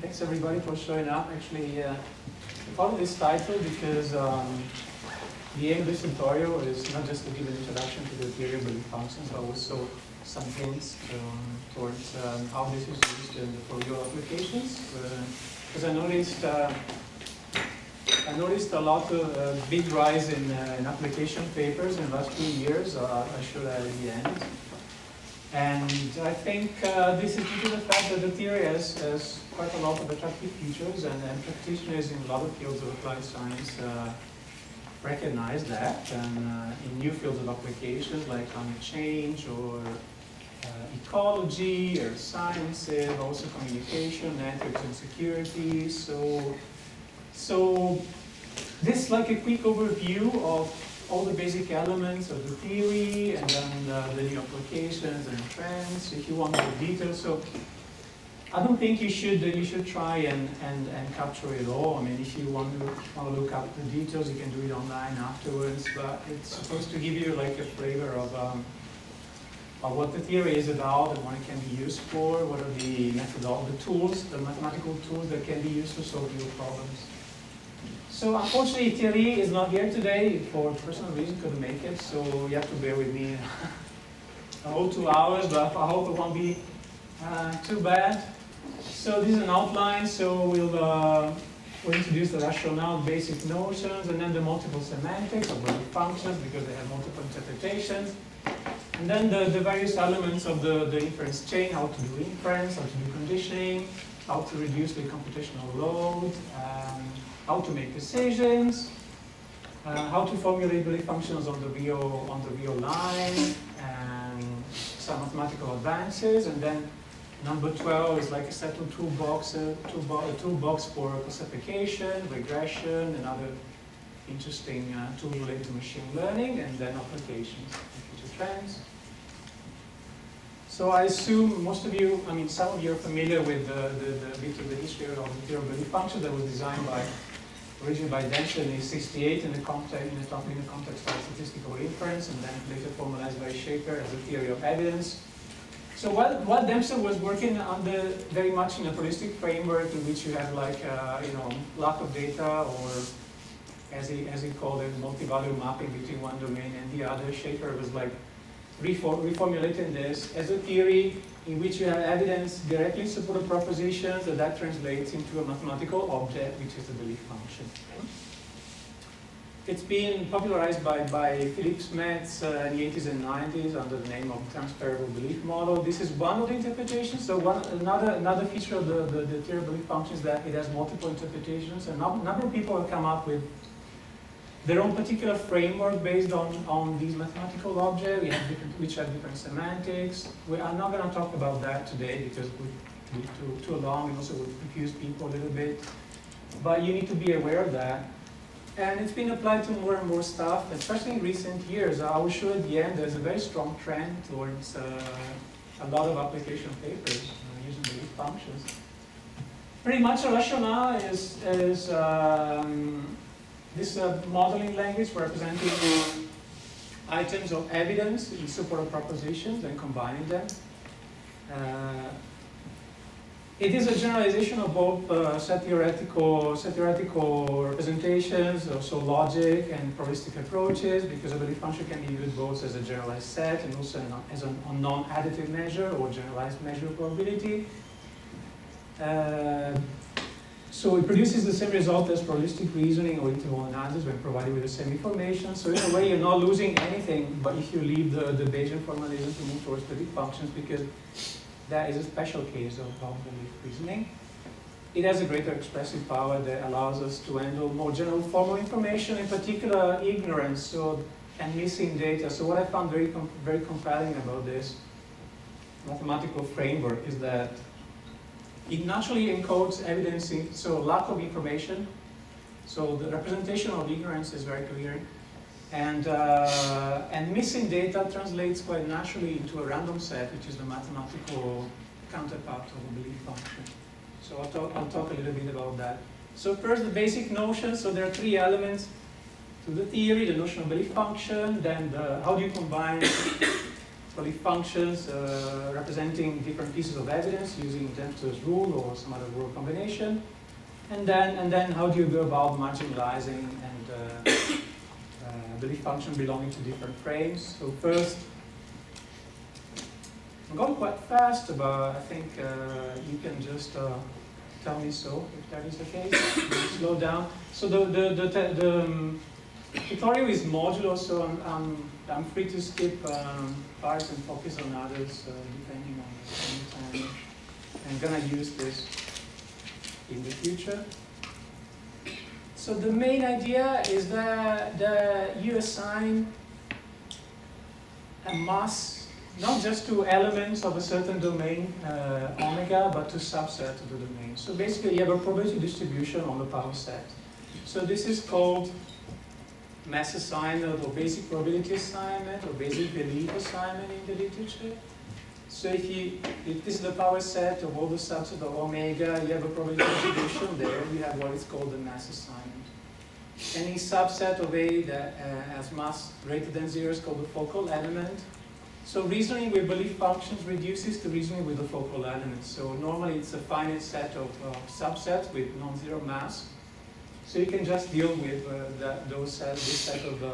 Thanks everybody for showing up. Actually, I followed this title because the aim of this tutorial is not just to give an introduction to the theory of belief functions, but also some hints towards how this is used for real applications. Because I noticed a lot of big rise in application papers in the last 2 years. I showed that at the end. And I think this is due to the fact that the theory has quite a lot of attractive features, and practitioners in a lot of fields of applied science recognize that. And in new fields of applications like climate change or ecology or sciences, also communication, networks and security. So this is like a quick overview of all the basic elements of the theory, and then the new applications and trends, if you want more details. So I don't think you should try and capture it all. I mean, if you want to look up the details, you can do it online afterwards. But it's supposed to give you like a flavor of what the theory is about and what it can be used for. What are the tools, the mathematical tools that can be used to solve real problems. So unfortunately, Thierry is not here today for personal reasons, couldn't make it, so you have to bear with me a whole 2 hours, but I hope it won't be too bad. So this is an outline, so we'll introduce the rationale, basic notions, and then the multiple semantics of belief functions, because they have multiple interpretations. And then the various elements of the inference chain, how to do inference, how to do conditioning, how to reduce the computational load, how to make decisions, how to formulate belief functions on the real line, and some mathematical advances. And then number 12 is like a set of toolbox for classification, regression, and other interesting tools related to machine learning, and then applications and future trends. So I assume most of you, I mean, some of you are familiar with the history of the theory of belief function that was designed originally by Dempster in '68 in the context of statistical inference, and then later formalized by Shafer as a theory of evidence. So what Dempster was working under very much in a holistic framework in which you have like lack of data, or as he called it, multi-value mapping between one domain and the other. Shafer was like reformulating this as a theory in which you have evidence directly supported propositions that translates into a mathematical object, which is the belief function. It's been popularized by Philippe, Smets in the '80s and '90s under the name of transferable belief model. This is one of the interpretations. So another feature of the theory of belief function is that it has multiple interpretations. A number of people have come up with their own particular framework based on these mathematical objects, which have different semantics. I'm not going to talk about that today because it would be too long, and also would confuse people a little bit. But you need to be aware of that. And it's been applied to more and more stuff, especially in recent years. I will show at the end there's a very strong trend towards a lot of application papers using belief functions. Pretty much a rationale is this modeling language representing items of evidence in support of propositions and combining them. It is a generalization of both set theoretical representations, also logic and probabilistic approaches, because a belief function can be used both as a generalized set and also as a non-additive measure or generalized measure of probability. So it produces the same result as probabilistic reasoning or interval analysis when provided with the same information. So in a way, you're not losing anything, but if you leave the Bayesian formalism to move towards belief functions, because that is a special case of belief reasoning. It has a greater expressive power that allows us to handle more general formal information, in particular ignorance and missing data. So what I found very compelling about this mathematical framework is that it naturally encodes evidence, so lack of information. So the representation of ignorance is very clear. And missing data translates quite naturally into a random set, which is the mathematical counterpart of the belief function. So I'll talk a little bit about that. So first, the basic notion. So there are 3 elements to the theory: the notion of belief function, then how do you combine belief functions representing different pieces of evidence using Dempster's rule or some other rule combination. And then how do you go about marginalizing and belief function belonging to different frames? So first, I'm going quite fast, but I think you can just tell me so if that is the case. Slow down. So the tutorial is modular, so I'm free to skip parts and focus on others depending on the time. I'm gonna use this in the future. So the main idea is that you assign a mass not just to elements of a certain domain, omega, but to subset of the domain. So basically you have a probability distribution on the power set. So this is called mass assignment or basic probability assignment or basic belief assignment in the literature. So if this is the power set of all the subsets of omega, you have a probability distribution there, you have what is called the mass assignment. Any subset of A that has mass greater than 0 is called the focal element. So reasoning with belief functions reduces to reasoning with the focal elements. So normally it's a finite set of subsets with non-zero mass. So you can just deal with this set of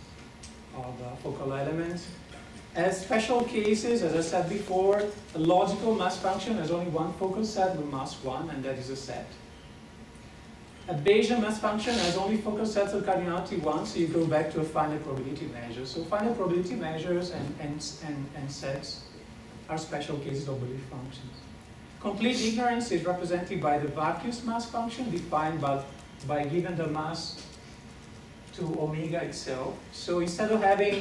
focal elements. As special cases, as I said before, a logical mass function has only one focal set with mass 1, and that is a set. A Bayesian mass function has only focal sets of cardinality 1, so you go back to a finite probability measure. So finite probability measures and sets are special cases of belief functions. Complete ignorance is represented by the vacuous mass function defined by giving the mass to omega itself. So instead of having,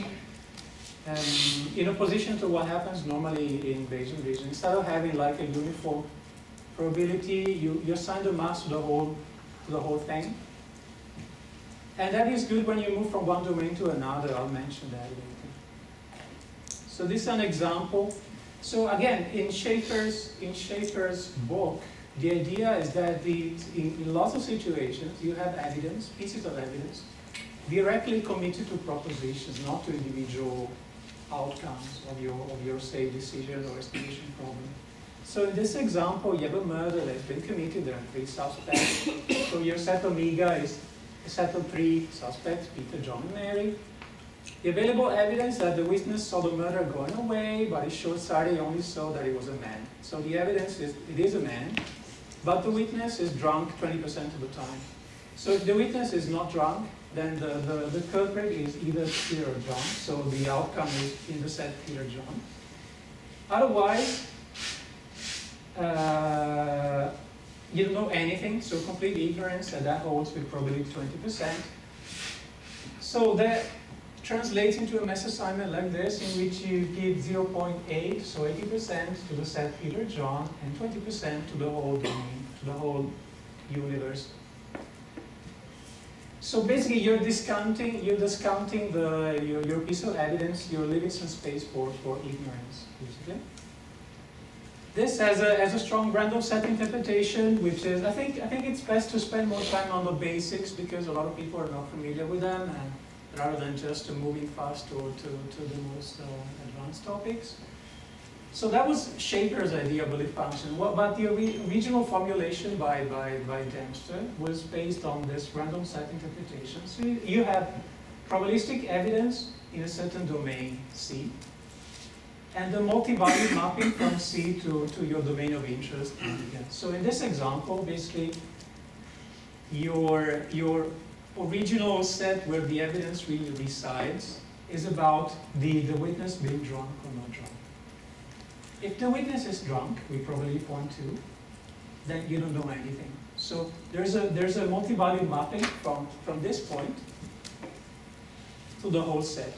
in opposition to what happens normally in Bayesian vision, instead of having like a uniform probability, you assign the mass to the whole thing. And that is good when you move from one domain to another. I'll mention that later. So this is an example. So again, in Shafer's book, the idea is that in lots of situations, you have evidence, pieces of evidence, directly committed to propositions, not to individual outcomes of your say, decision or estimation problem. So in this example, you have a murder that has been committed, there are 3 suspects. So your set omega is a set of 3 suspects, Peter, John, and Mary. The available evidence that the witness saw the murderer going away, but it short-sighted, he only saw that it was a man. So the evidence is, it is a man, but the witness is drunk 20% of the time. So if the witness is not drunk, then the culprit is either Peter or John, so the outcome is in the set Peter, John. Otherwise, you don't know anything, so complete ignorance, and that holds with probability 20%. So that translates into a mass assignment like this, in which you give 0.8, so 80% to the set Peter, John, and 20% to the whole domain, to the whole universe. So basically, you're discounting your piece of evidence, you're leaving some space for ignorance, basically. This has a strong random set interpretation, which is, I think it's best to spend more time on the basics because a lot of people are not familiar with them, and rather than just moving fast to the most advanced topics. So that was Shafer's idea of belief function. But the original formulation by Dempster was based on this random set interpretation. So you have probabilistic evidence in a certain domain, C, and the multi-value mapping from C to your domain of interest. So in this example, basically, your original set where the evidence really resides is about the witness being drunk or not drunk. If the witness is drunk, we probably point to, then you don't know anything. So there's a multi-value mapping from this point to the whole set.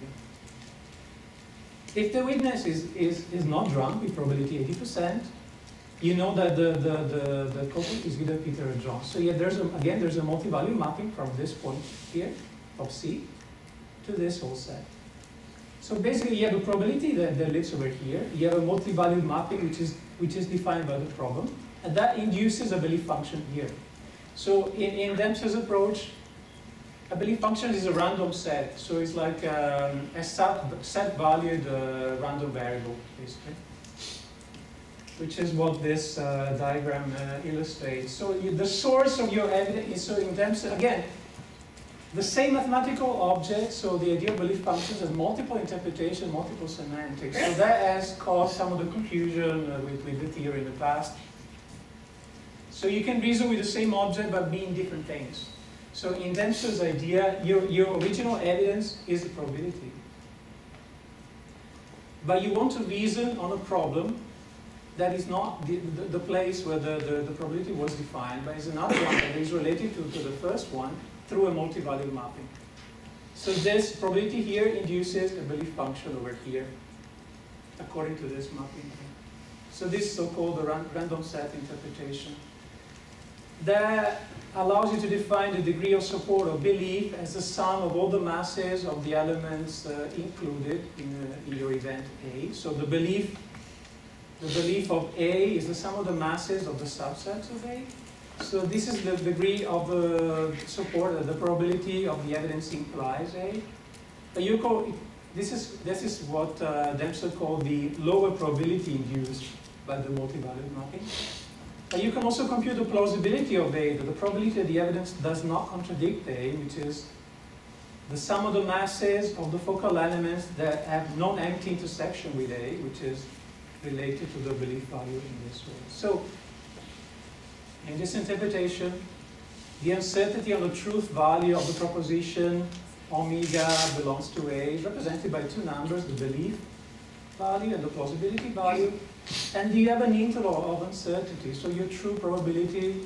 If the witness is not drunk with probability 80%, you know that the culprit is either Peter or John. So yeah, there's a multi-value mapping from this point here of C to this whole set. So basically, you have a probability that lives over here. You have a multi-value mapping which is defined by the problem, and that induces a belief function here. So in Dempster's approach, A belief function is a random set, so it's like a set-valued random variable, basically, which is what this diagram illustrates. So the source of your evidence is, so in terms of, again, the same mathematical object, so the idea of belief functions has multiple interpretations, multiple semantics. So that has caused some of the confusion with the theory in the past. So you can reason with the same object but mean different things. So in Dempster's idea, your original evidence is the probability. But you want to reason on a problem that is not the place where the probability was defined, but is another one that is related to the first one through a multi-value mapping. So this probability here induces a belief function over here, according to this mapping. So this is so-called the random set interpretation. That allows you to define the degree of support of belief as the sum of all the masses of the elements included in your event A. So the belief of A is the sum of the masses of the subsets of A. So this is the degree of the support, the probability of the evidence implies A. This is what Dempster called the lower probability induced by the multi-value mapping. You can also compute the plausibility of A, the probability that the evidence does not contradict A, which is the sum of the masses of the focal elements that have non-empty intersection with A, which is related to the belief value in this way. So, in this interpretation, the uncertainty on the truth value of the proposition omega belongs to A is represented by two numbers, the belief value and the plausibility value. And you have an interval of uncertainty, so your true probability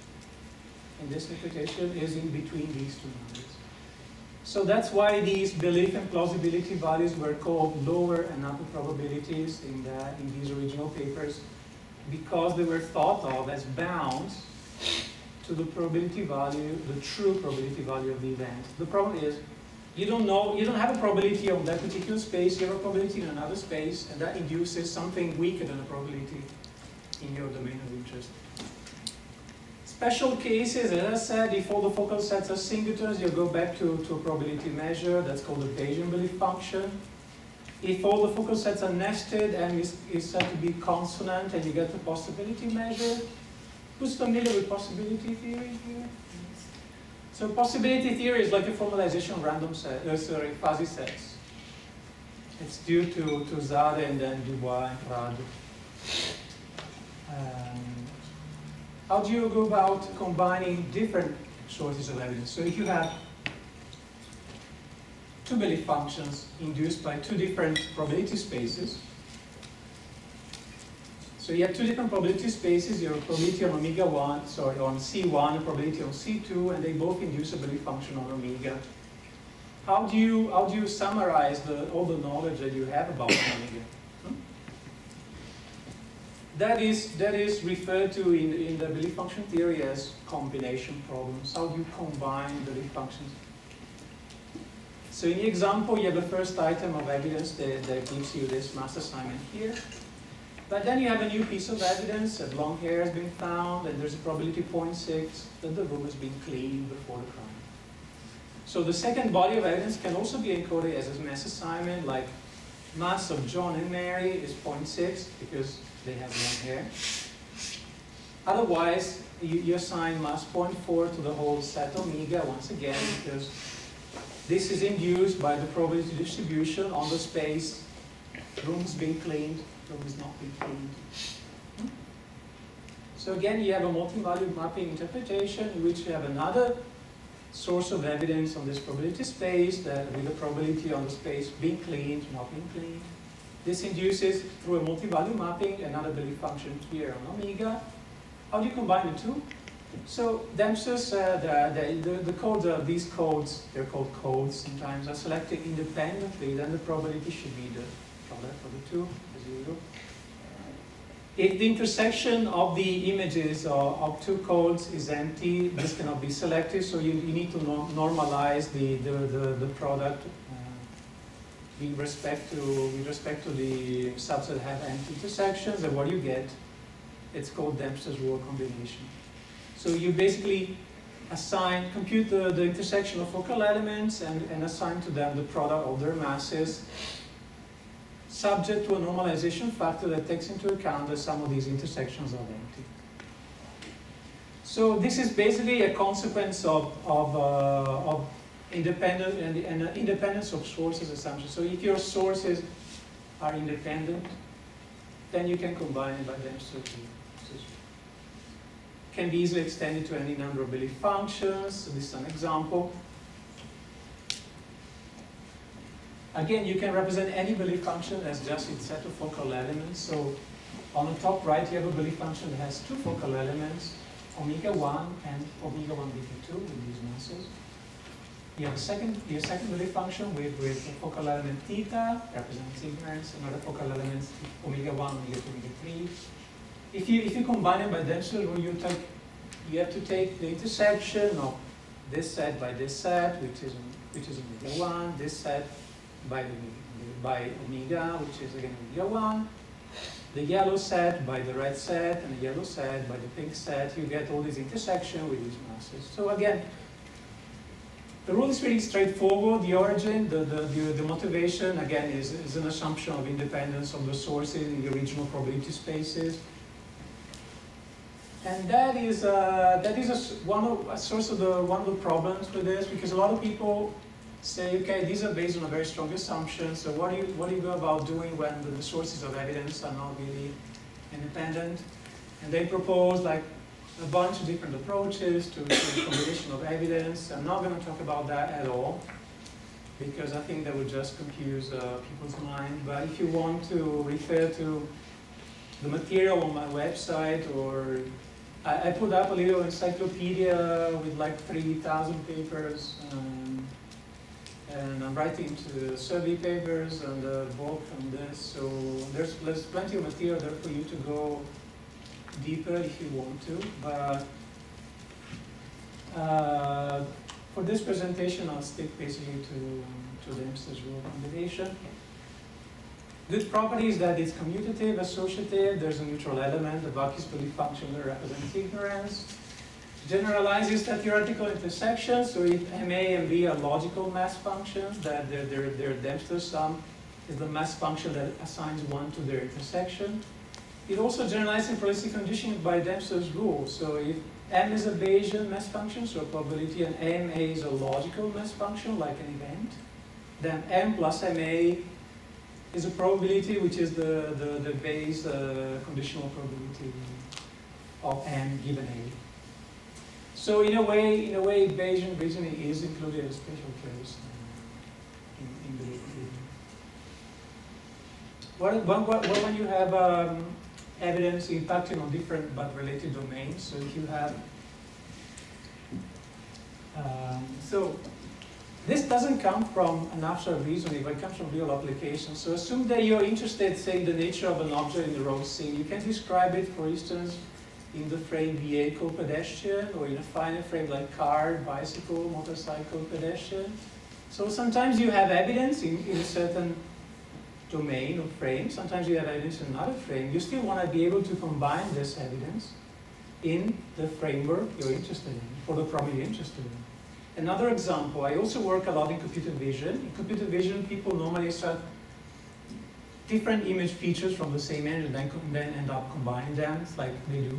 in this interpretation is in between these two numbers. So that's why these belief and plausibility values were called lower and upper probabilities in these original papers, because they were thought of as bounds to the probability value, the true probability value of the event. The problem is, you don't have a probability of that particular space, you have a probability in another space, and that induces something weaker than a probability in your domain of interest. Special cases, as I said, if all the focal sets are singletons, you go back to a probability measure, that's called the Bayesian belief function. If all the focal sets are nested and is said to be consonant, and you get the possibility measure. Who's familiar with possibility theory here? So possibility theory is like a formalization of random set, fuzzy sets. It's due to Zade and then Dubois and Rad. How do you go about combining different sources of evidence? So if you have two belief functions induced by two different probability spaces, so you have two different probability spaces, your probability on omega 1, sorry, on C1 and probability on C2, and they both induce a belief function on omega. How do you summarize all the knowledge that you have about omega? That is referred to in the belief function theory as combination problems. How do you combine belief functions? So in the example, you have the first item of evidence that gives you this mass assignment here. But then you have a new piece of evidence, that long hair has been found, and there's a probability 0.6 that the room has been cleaned before the crime. So the second body of evidence can also be encoded as a mass assignment, like mass of John and Mary is 0.6 because they have long hair. Otherwise, you assign mass 0.4 to the whole set omega once again, because this is induced by the probability distribution on the space. Room's being cleaned, room is not being cleaned. So again, you have a multi-value mapping interpretation in which you have another source of evidence on this probability space that with the probability on the space being cleaned, not being cleaned. This induces, through a multi-value mapping, another belief function here on omega. How do you combine the two? So Dempster said the codes of these codes, they're called codes sometimes, are selected independently, then the probability should be the product of the two, as usual. If the intersection of the images of two codes is empty, this cannot be selected, so you need to normalize the product with respect to the subsets that have empty intersections, and what you get, it's called Dempster's rule combination. So you basically compute the intersection of focal elements and assign to them the product of their masses, subject to a normalization factor that takes into account that some of these intersections are empty. So this is basically a consequence of independent and independence of sources assumption. So if your sources are independent, then you can combine it by Dempster-Shafer. Can be easily extended to any number of belief functions. So this is an example. Again, you can represent any belief function as just its set of focal elements. So on the top right, you have a belief function that has two focal elements, omega 1 and omega 1 beta 2 with these masses. You have a second belief function with a focal element theta, represents ignorance, another focal element omega 1, omega 2, omega 3. If you combine it by Dempster rule, you have to take the intersection of this set by this set, which is omega 1, this set by omega, which is again omega 1, the yellow set by the red set, and the yellow set by the pink set. You get all these intersections with these masses. So again, the rule is really straightforward. The origin, the motivation, again, is an assumption of independence of the sources in the original probability spaces. And that is one of the problems with this, because a lot of people say, okay, these are based on a very strong assumption. So what do you go about doing when the sources of evidence are not really independent? And they propose like a bunch of different approaches to the combination of evidence. I'm not going to talk about that at all, because I think that would just confuse people's mind. But if you want to refer to the material on my website, or I put up a little encyclopedia with like 3,000 papers, and I'm writing to survey papers and a book on this. So there's plenty of material there for you to go deeper if you want to. But for this presentation, I'll stick basically to Dempster's rule combination. Good property is that it's commutative, associative, there's a neutral element, the Bucky's belief function that represents ignorance. Generalizes that theoretical intersection, so if MA and B are logical mass functions, that their Dempster sum is the mass function that assigns one to their intersection. It also generalizes implicit conditioning by Dempster's rule. So if M is a Bayesian mass function, so a probability, and MA is a logical mass function, like an event, then M plus MA is a probability, which is the Bayes conditional probability of M given A. So in a way, Bayesian reasoning is included as a special case in belief reasoning. When you have evidence impacting on different but related domains, so if you have, so this doesn't come from an abstract reasoning, but it comes from real applications. So assume that you're interested, say, in the nature of an object in the road scene. You can describe it, for instance, in the frame vehicle, pedestrian, or in a finer frame like car, bicycle, motorcycle, pedestrian. So sometimes you have evidence in a certain domain or frame, sometimes you have evidence in another frame. You still want to be able to combine this evidence in the framework you're interested in, for the problem you're interested in. Another example, I also work a lot in computer vision. In computer vision, people normally start different image features from the same image and then end up combining them. It's like they do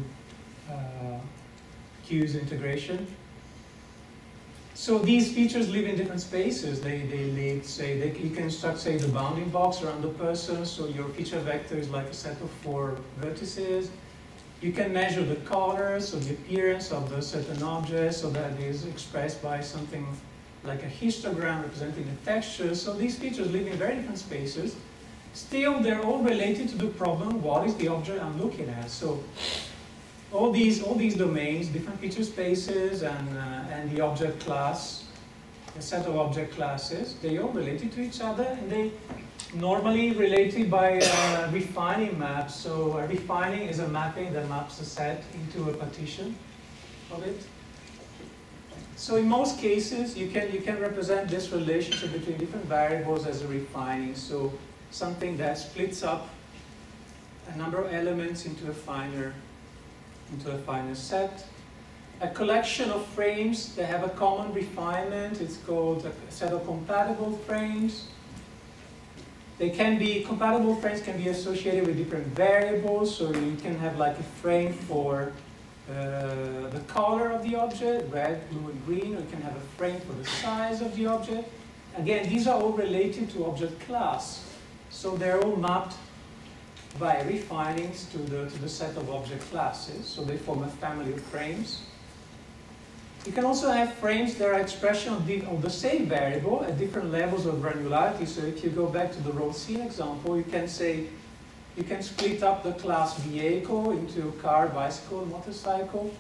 Q's integration. So these features live in different spaces. They live, say, you can start, say, the bounding box around the person. So your feature vector is like a set of 4 vertices. You can measure the color, so the appearance of the certain object, so that is expressed by something like a histogram representing the texture. So these features live in very different spaces. Still, they're all related to the problem, what is the object I'm looking at? So all these domains, different feature spaces, and the object class, a set of object classes, they all related to each other, and they normally related by refining maps. So a refining is a mapping that maps a set into a partition of it. So in most cases, you can represent this relationship between different variables as a refining. So something that splits up a number of elements into a finer set. a collection of frames that have a common refinement. It's called a set of compatible frames. They can be, compatible frames can be associated with different variables, so you can have like a frame for the color of the object, red, blue, and green, or you can have a frame for the size of the object. Again, these are all related to object class, so they're all mapped by refinings to the set of object classes, so they form a family of frames. You can also have frames that are expression of the same variable at different levels of granularity. So if you go back to the road scene example, you can say, you can split up the class vehicle into car, bicycle, motorcycle.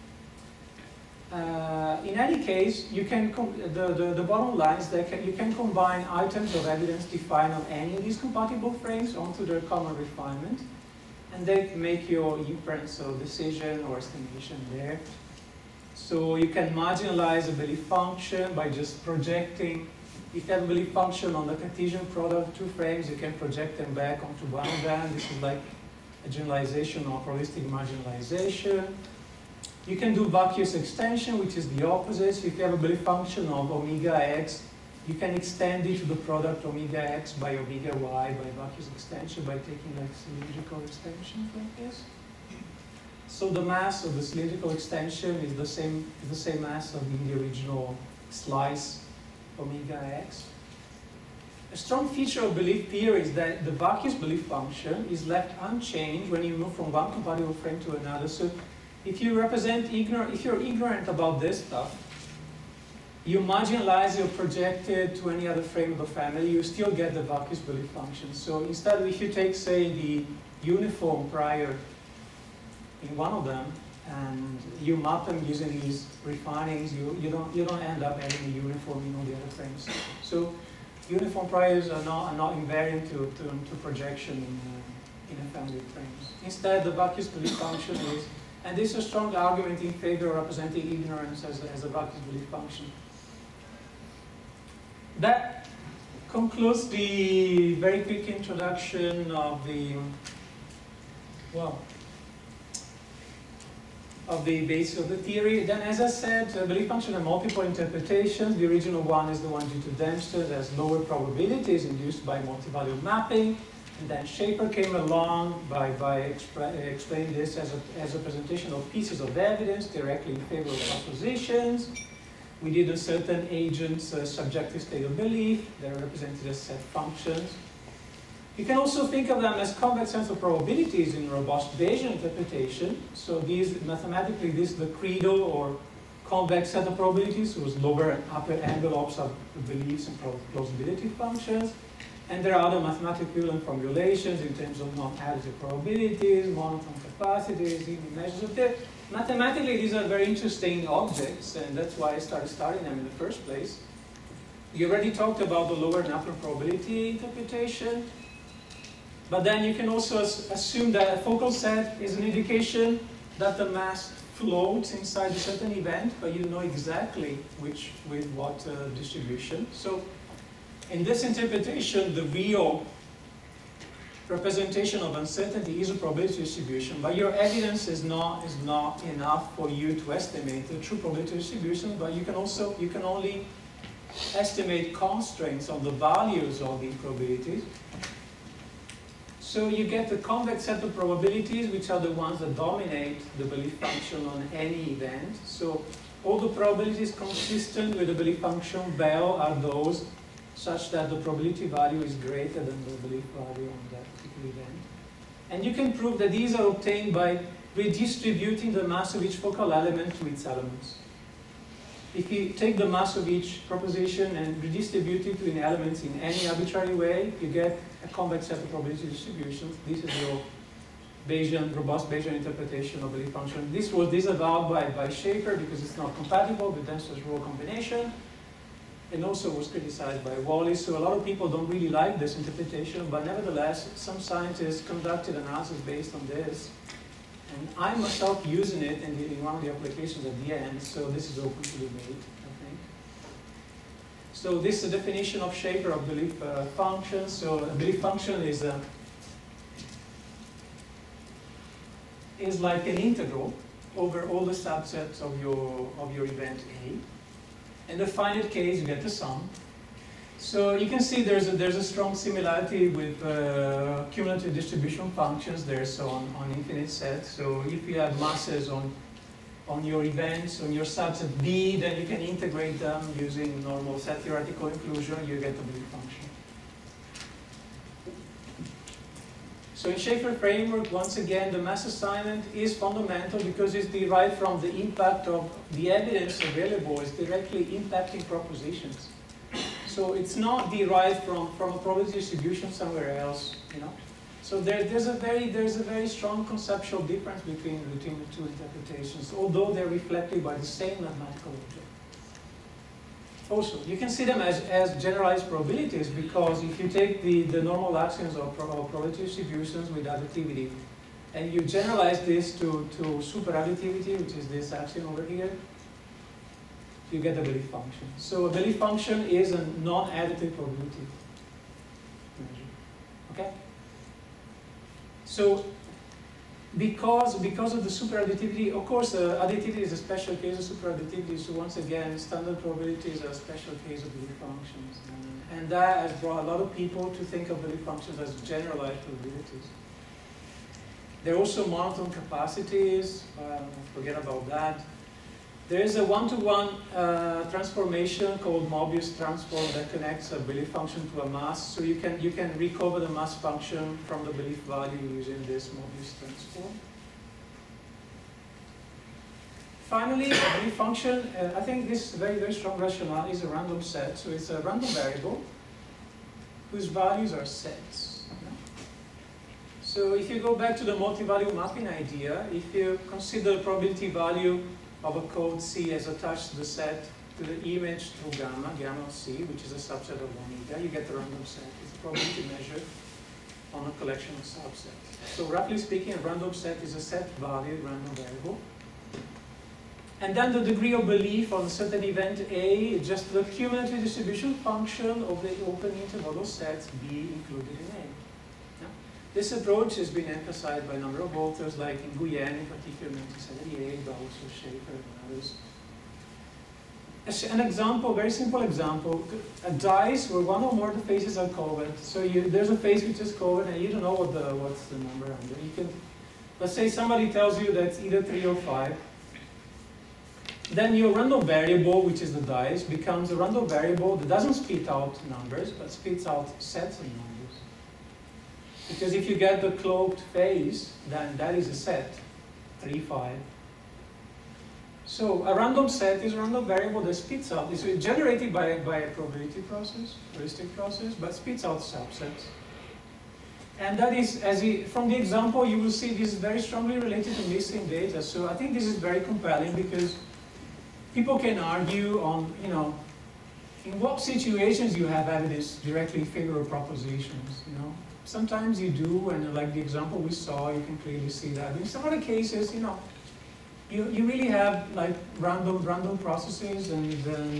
In any case, you can the bottom line is that you can combine items of evidence defined on any of these compatible frames onto their common refinement, and they make your inference or decision or estimation there. So you can marginalize a belief function by just projecting. If you have a belief function on the Cartesian product of two frames, you can project them back onto one of them. This is like a generalization of probabilistic marginalization. You can do vacuous extension, which is the opposite. So if you have a belief function of omega x, you can extend it to the product omega x by omega y by vacuous extension by taking like cylindrical extensions like this. So the mass of the cylindrical extension is the same mass of the original slice omega x. A strong feature of belief theory is that the vacuous belief function is left unchanged when you move from one compatible frame to another. So if you if you're ignorant about this stuff, you marginalize or project it to any other frame of the family, you still get the vacuous belief function. So instead, if you take, say, the uniform prior in one of them, and you map them using these refinings, you don't end up having a uniform in all the other frames. So uniform priors are not invariant to projection in a family of frames. Instead, the vacuous belief function is, and this is a strong argument in favor of representing ignorance as a vacuous belief function. That concludes the very quick introduction of the, well, of the basis of the theory. Then, as I said, belief function have multiple interpretations. The original one is the one due to Dempster that has lower probabilities induced by multivariate mapping. And then Shafer came along by explaining this as a presentation of pieces of evidence directly in favor of propositions. We did a certain agent's subjective state of belief. They're represented as set functions. You can also think of them as convex sets of probabilities in robust Bayesian interpretation. So these, mathematically, this is the credo or convex set of probabilities whose lower and upper envelopes are beliefs and plausibility functions. And there are other mathematical equivalent formulations in terms of non-additive probabilities, monotone capacities, even measures of depth. Mathematically, these are very interesting objects, and that's why I started studying them in the first place. You already talked about the lower and upper probability interpretation. But then you can also assume that a focal set is an indication that the mass floats inside a certain event, but you don't know exactly with what distribution. So in this interpretation, the real representation of uncertainty is a probability distribution, but your evidence is not enough for you to estimate the true probability distribution, but you can only estimate constraints on the values of these probabilities. So you get the convex set of probabilities, which are the ones that dominate the belief function on any event. So all the probabilities consistent with the belief function Bell are those such that the probability value is greater than the belief value on that particular event. And you can prove that these are obtained by redistributing the mass of each focal element to its elements. If you take the mass of each proposition and redistribute it between elements in any arbitrary way, you get a convex set of probability distributions. This is your Bayesian, robust Bayesian interpretation of belief function. This was disavowed by Shafer because it's not compatible with Dempster's rho combination, and also was criticized by Wallis. So a lot of people don't really like this interpretation, but nevertheless, some scientists conducted analysis based on this. And I'm myself using it in one of the applications at the end, so this is open to be made, I think. So this is the definition of Shafer of belief function. So a belief function is like an integral. over all the subsets of your event A. And the finite case, you get the sum. So you can see there's a strong similarity with cumulative distribution functions there, so on infinite sets. So if you have masses on your events, on your subset B, then you can integrate them using normal set theoretical inclusion, you get the belief function. So in Shafer framework, once again, the mass assignment is fundamental because it's derived from the impact of the evidence available. It's directly impacting propositions. So it's not derived from a probability distribution somewhere else, you know. So there's a very strong conceptual difference between the two interpretations, although they're reflected by the same mathematical object. Also, you can see them as generalized probabilities because if you take the normal axioms of probability distributions with additivity, and you generalize this to super additivity, which is this axiom over here, you get a belief function. So a belief function is a non-additive probability measure. Okay? So because of the super additivity, of course, additivity is a special case of super additivity. So once again, standard probabilities are a special case of belief functions, and that has brought a lot of people to think of belief functions as generalized probabilities. There are also monotone capacities. Forget about that. There is a one-to-one transformation called Mobius transform that connects a belief function to a mass. So you can recover the mass function from the belief value using this Mobius transform. Finally, a belief function, I think this very strong rationale is a random set. So it's a random variable whose values are sets. So if you go back to the multi-value mapping idea, if you consider the probability value of a code C as attached to the set to the image through gamma of C, which is a subset of 1 eta, you get the random set. It's a probability measure on a collection of subsets. So roughly speaking, a random set is a set-valued random variable. And then the degree of belief on a certain event A is just the cumulative distribution function of the open interval of sets B included in A. This approach has been emphasized by a number of authors, like in Nguyen, in particular, in 1978, but also Shafer and others. An example, very simple example, a dice where one or more of the faces are covered. So there's a face which is covered, and you don't know what's the number under. You can, let's say somebody tells you that's either 3 or 5. Then your random variable, which is the dice, becomes a random variable that doesn't spit out numbers, but spits out sets of numbers. Because if you get the cloaked face, then that is a set, 3, 5. So a random set is a random variable that spits out. It's generated by a probability process, heuristic process, but spits out subsets. And that is, from the example, you will see this is very strongly related to missing data. So I think this is very compelling because people can argue on, you know, in what situations you have evidence directly in favor of propositions, you know. Sometimes you do, and like the example we saw, you can clearly see that. In some other cases, you know, you really have like random processes, and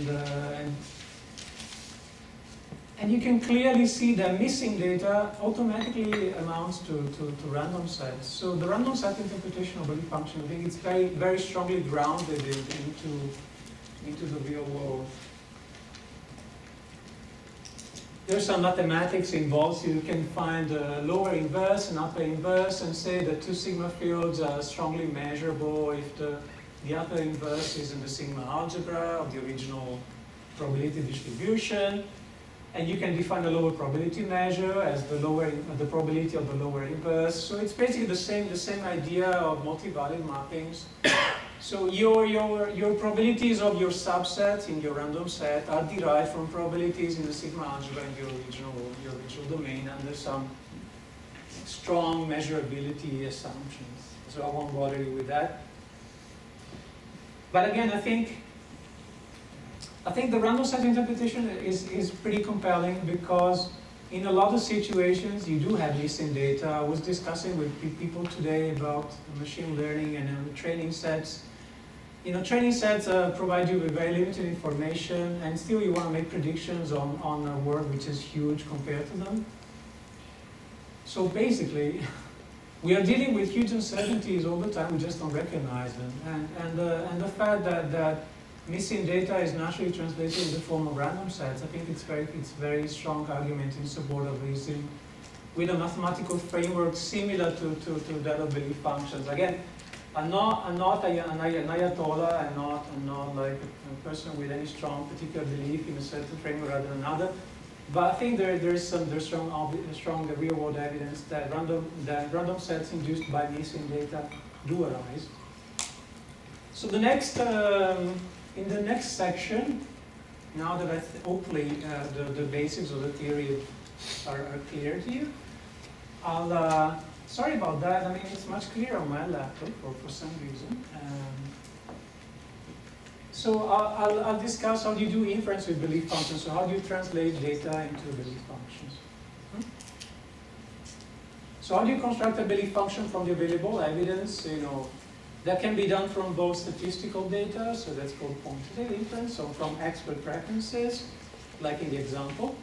you can clearly see that missing data automatically amounts to random sets. So the random set interpretation of belief function, I think it's very strongly grounded into the real world. There's some mathematics involved. So you can find a lower inverse and upper inverse and say that two sigma fields are strongly measurable if the upper inverse is in the sigma algebra of the original probability distribution. And you can define a lower probability measure as the probability of the lower inverse. So it's basically the same idea of multi-value mappings. So your probabilities of your subset in your random set are derived from probabilities in the sigma algebra in your original domain under some strong measurability assumptions. So I won't bother you with that. But again, I think the random set interpretation is pretty compelling because in a lot of situations you do have missing data. I was discussing with people today about machine learning and training sets. You know, training sets provide you with very limited information, and still you want to make predictions on a world which is huge compared to them. So basically, we are dealing with huge uncertainties all the time, we just don't recognize them. And the fact that missing data is naturally translated in the form of random sets, I think it's very strong argument in support of reasoning with a mathematical framework similar to that of belief functions. Again, I'm not an ayatollah, I'm not like a person with any strong particular belief in a certain framework rather than another. But I think there's strong real-world evidence that random sets induced by missing data do arise. So the next, in the next section, now that hopefully the basics of the theory are clear to you, sorry about that. I mean, it's much clearer on my laptop for some reason. So I'll discuss how do you do inference with belief functions. So how do you translate data into belief functions? So how do you construct a belief function from the available evidence? You know, that can be done from both statistical data, so that's called quantitative inference, so from expert preferences, like in the example.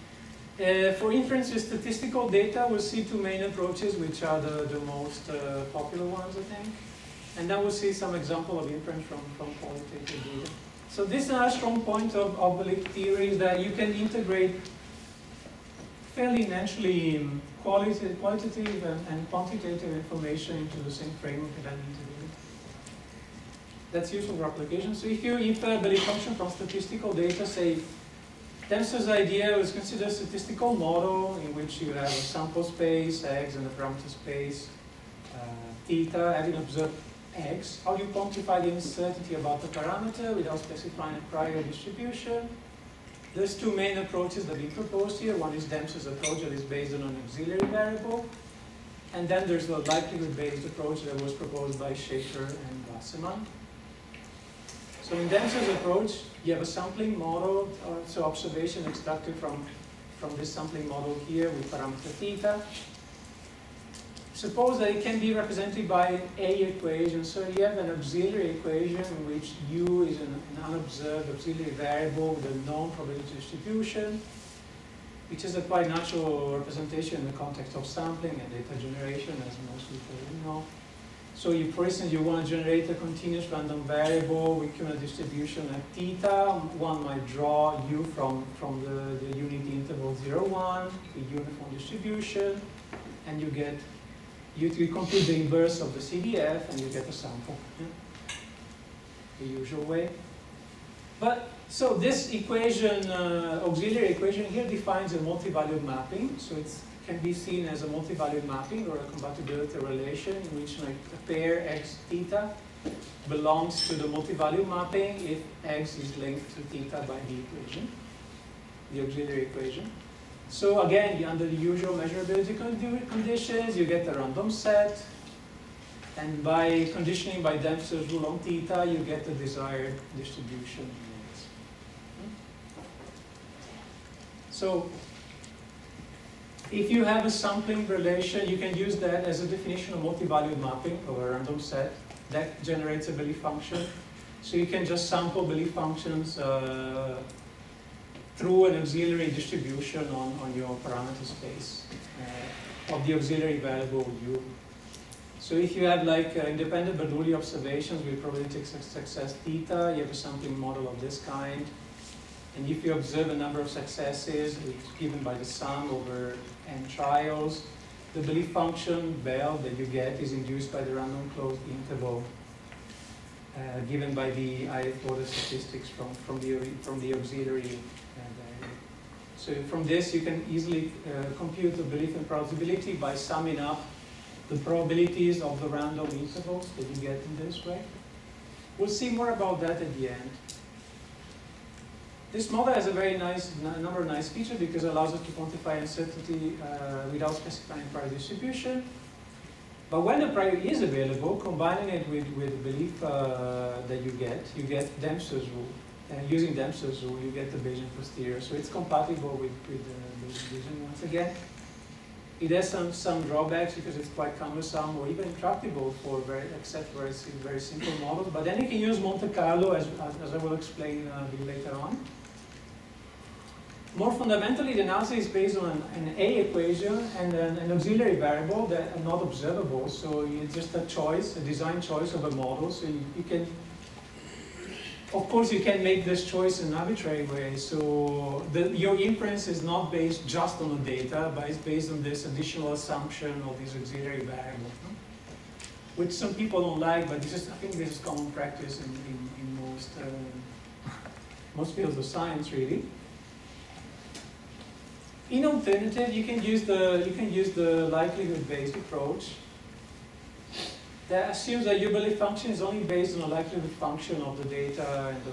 For inference with statistical data, we'll see two main approaches, which are the most popular ones, I think. And then we'll see some example of inference from qualitative data. So this is another strong point of belief theory, is that you can integrate fairly naturally qualitative and quantitative information into the same framework and then integrate it. That's useful for application. So if you infer a belief function from statistical data, say, Dempster's idea was consider a statistical model in which you have a sample space, X, and a parameter space, theta, having observed X. How do you quantify the uncertainty about the parameter without specifying a prior distribution? There's two main approaches that we proposed here. One is Dempster's approach that is based on an auxiliary variable. And then there's the likelihood-based approach that was proposed by Shafer and Wasserman. So in Dempster's approach, you have a sampling model, so observation extracted from this sampling model here with parameter theta. Suppose that it can be represented by A equation. So you have an auxiliary equation in which U is an unobserved auxiliary variable with a known probability distribution, which is a quite natural representation in the context of sampling and data generation, as most people know. So you, for instance, you want to generate a continuous random variable with cumulative distribution at theta. One might draw U from the unit interval 0, 1, the uniform distribution, and you get you compute the inverse of the CDF and you get a sample, the usual way. But so this equation, auxiliary equation here, defines a multi-valued mapping. So it can be seen as a multi-valued mapping or a compatibility relation in which like a pair x theta belongs to the multi-valued mapping if x is linked to theta by the equation, the auxiliary equation. So again, under the usual measurability conditions, you get a random set, and by conditioning by Dempster's rule on theta, you get the desired distribution. So if you have a sampling relation, you can use that as a definition of multi-valued mapping of a random set that generates a belief function. So you can just sample belief functions through an auxiliary distribution on your parameter space of the auxiliary variable U. So if you have like independent Bernoulli observations with probability of success theta, you have a sampling model of this kind. And if you observe a number of successes, which is given by the sum over n trials, the belief function Bell that you get is induced by the random closed interval given by the ith order statistics from the auxiliary variable. So from this, you can easily compute the belief and plausibility by summing up the probabilities of the random intervals that you get in this way. We'll see more about that at the end. This model has a very nice number of nice features because it allows us to quantify uncertainty without specifying prior distribution. But when the prior is available, combining it with the belief that you get Dempster's rule. Using Dempster's rule, you get the Bayesian posterior. So it's compatible with the Bayesian once again. It has some drawbacks because it's quite cumbersome or even intractable except for very simple models. But then you can use Monte Carlo, as I will explain a bit later on. More fundamentally, the analysis is based on an A equation and an auxiliary variable that are not observable. So it's just a choice, a design choice of a model. So you can, of course, you can make this choice in an arbitrary way. So your inference is not based just on the data, but it's based on this additional assumption of this auxiliary variable, which some people don't like, but this is, I think this is common practice in most fields of science, really. In alternative, you can use the likelihood-based approach that assumes that your belief function is only based on a likelihood function of the data and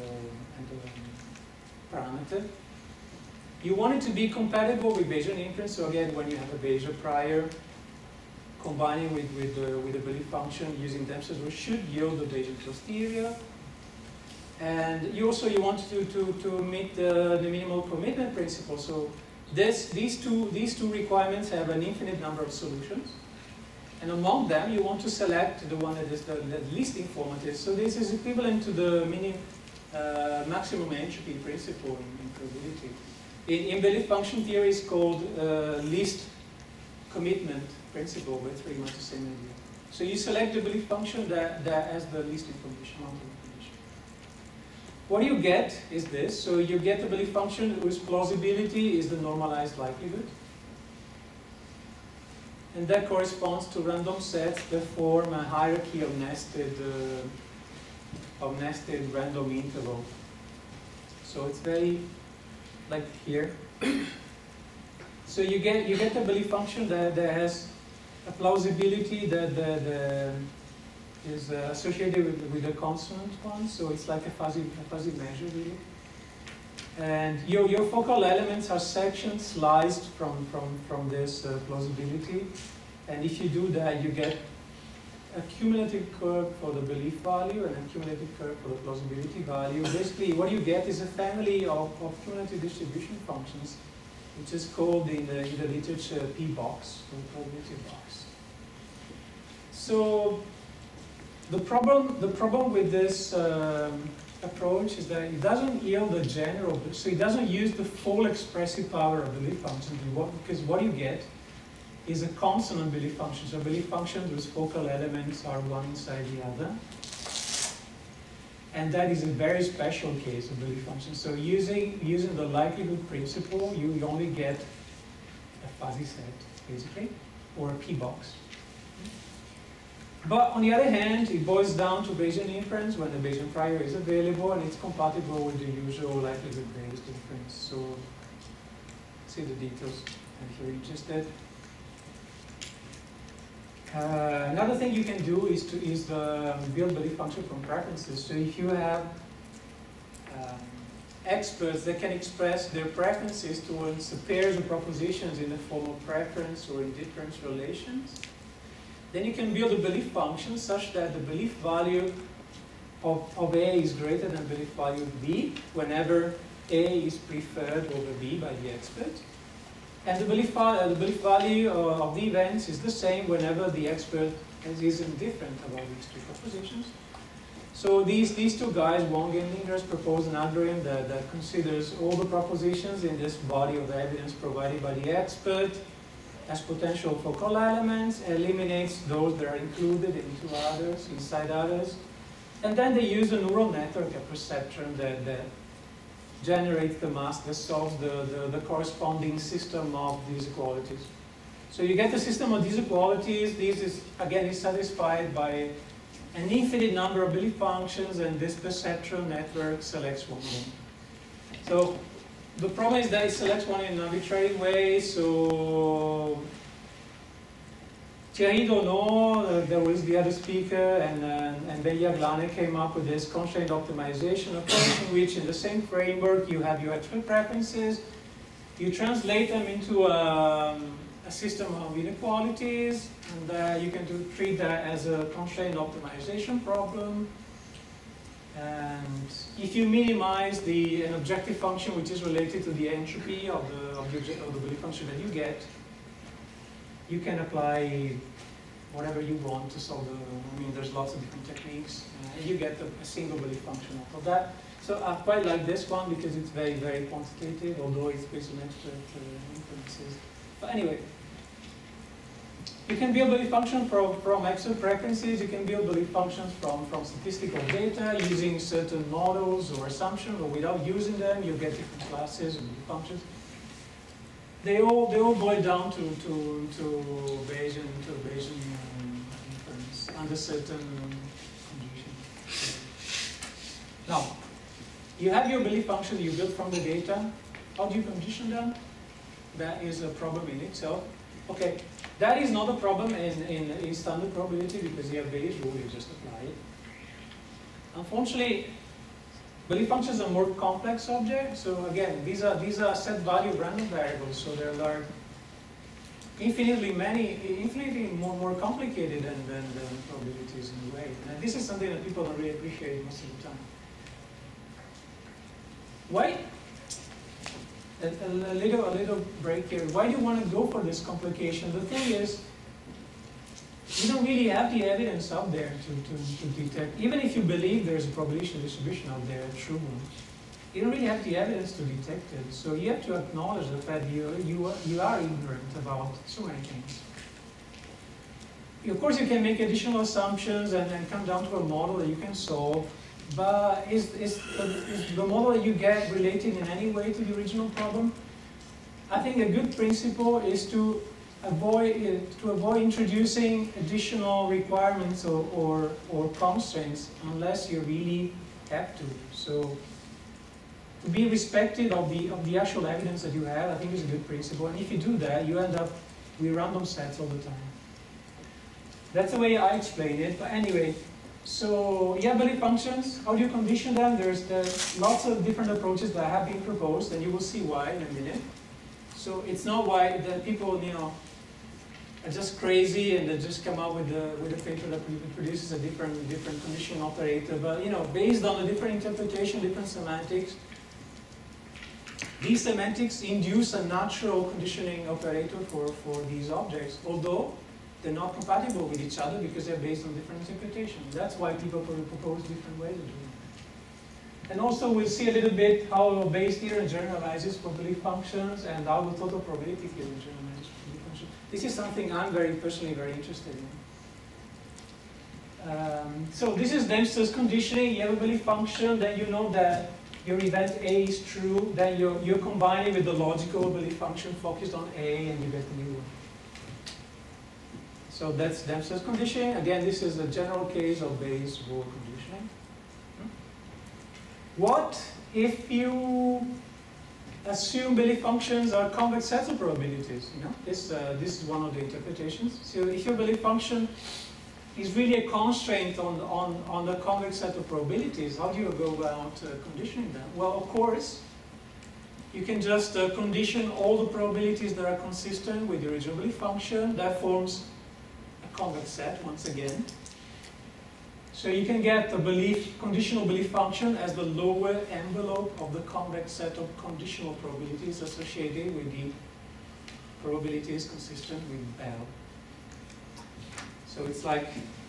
the parameter. You want it to be compatible with Bayesian inference. So again, when you have a Bayesian prior, combining with the belief function using Dempster-Shafer should yield the Bayesian posterior. And you want to meet the minimal commitment principle. So these two requirements have an infinite number of solutions, and among them you want to select the one that is the least informative. So this is equivalent to the maximum entropy principle in probability. In belief function theory, it's called least commitment principle, with pretty much the same idea. So you select the belief function that has the least information. What you get is this. So you get a belief function whose plausibility is the normalized likelihood. And that corresponds to random sets that form a hierarchy of nested random interval. So it's very like here. So you get a belief function that has a plausibility that is associated with the consonant one, so it's like a fuzzy measure, really. And your focal elements are sections sliced from this plausibility, and if you do that, you get a cumulative curve for the belief value and a cumulative curve for the plausibility value. Basically, what you get is a family of cumulative distribution functions, which is called in the literature P-box, or probability box. So the problem with this approach is that it doesn't yield a general, so it doesn't use the full expressive power of belief function, because what you get is a consonant belief function, so belief function whose focal elements are one inside the other. And that is a very special case of belief function. So using the likelihood principle, you only get a fuzzy set, basically, or a P-box. But on the other hand, it boils down to Bayesian inference when the Bayesian prior is available, and it's compatible with the usual likelihood-based inference. So, see the details if you're interested. Another thing you can do is to build belief function from preferences. So if you have experts that can express their preferences towards pairs of propositions in the form of preference or indifference relations, then you can build a belief function such that the belief value of A is greater than belief value of B whenever A is preferred over B by the expert. And the belief value of the events is the same whenever the expert is indifferent about these two propositions. So these two guys, Wong and Ingers, propose an algorithm that considers all the propositions in this body of evidence provided by the expert as potential focal elements, eliminates those that are included into others, inside others, and then they use a neural network, a perceptron that generates the mask that solves the corresponding system of these equalities. So you get a system of these equalities. This is, again, is satisfied by an infinite number of belief functions, and this perceptron network selects one of them. So the problem is that it selects one in an arbitrary way. So Thierry, Denoeux, there was the other speaker, and then Yaglane came up with this constraint optimization approach, in which in the same framework you have your expert preferences, you translate them into a system of inequalities, and you can treat that as a constraint optimization problem. And if you minimize an objective function which is related to the entropy of the belief function that you get, you can apply whatever you want to solve the, I mean, there's lots of different techniques, and you get a single belief function out of that. So I quite like this one because it's very, very quantitative, although it's based on expert inferences. But anyway, you can build belief functions from expert preferences, you can build belief functions from statistical data using certain models or assumptions, or without using them, you get different classes of belief functions. They all boil down to Bayesian inference under certain conditions. Now, you have your belief function you built from the data. How do you condition them? That is a problem in itself. Okay, that is not a problem in standard probability because you have Bayes' rule, you just apply it. Unfortunately, belief functions are more complex objects. So again, these are set value random variables. So there are infinitely more complicated than probabilities in a way. And this is something that people don't really appreciate most of the time. Why? A little break here. Why do you want to go for this complication? The thing is, you don't really have the evidence out there to detect. Even if you believe there's a probability distribution out there, a true one, you don't really have the evidence to detect it. So you have to acknowledge the fact you are ignorant about so many things. Of course, you can make additional assumptions and then come down to a model that you can solve. But is the model that you get related in any way to the original problem? I think a good principle is to avoid introducing additional requirements or constraints unless you really have to. So to be respected of the actual evidence that you have, I think is a good principle. And if you do that, you end up with random sets all the time. That's the way I explain it. But anyway. So you have belief functions. How do you condition them? There's lots of different approaches that have been proposed, and you will see why in a minute. So it's not why that people, are just crazy and they just come up with a paper that produces a different conditioning operator. But based on the different interpretation, different semantics, these semantics induce a natural conditioning operator for these objects, although they're not compatible with each other because they're based on different interpretations. That's why people propose different ways of doing it. And also we'll see a little bit how Bayes' theorem generalizes for belief functions and how the total probability theorem generalizes for belief functions. This is something I'm personally very interested in. So this is Dempster's conditioning. You have a belief function, then you know that your event A is true, then you combine it with the logical belief function focused on A and you get the new one. So that's Dempster's conditioning. Again, this is a general case of Bayes' rule conditioning. What if you assume belief functions are convex sets of probabilities? This is one of the interpretations. So if your belief function is really a constraint on the convex set of probabilities, how do you go about conditioning them? Well, of course, you can just condition all the probabilities that are consistent with the original belief function. That forms convex set once again. So you can get a conditional belief function as the lower envelope of the convex set of conditional probabilities associated with the probabilities consistent with Bell. So it's like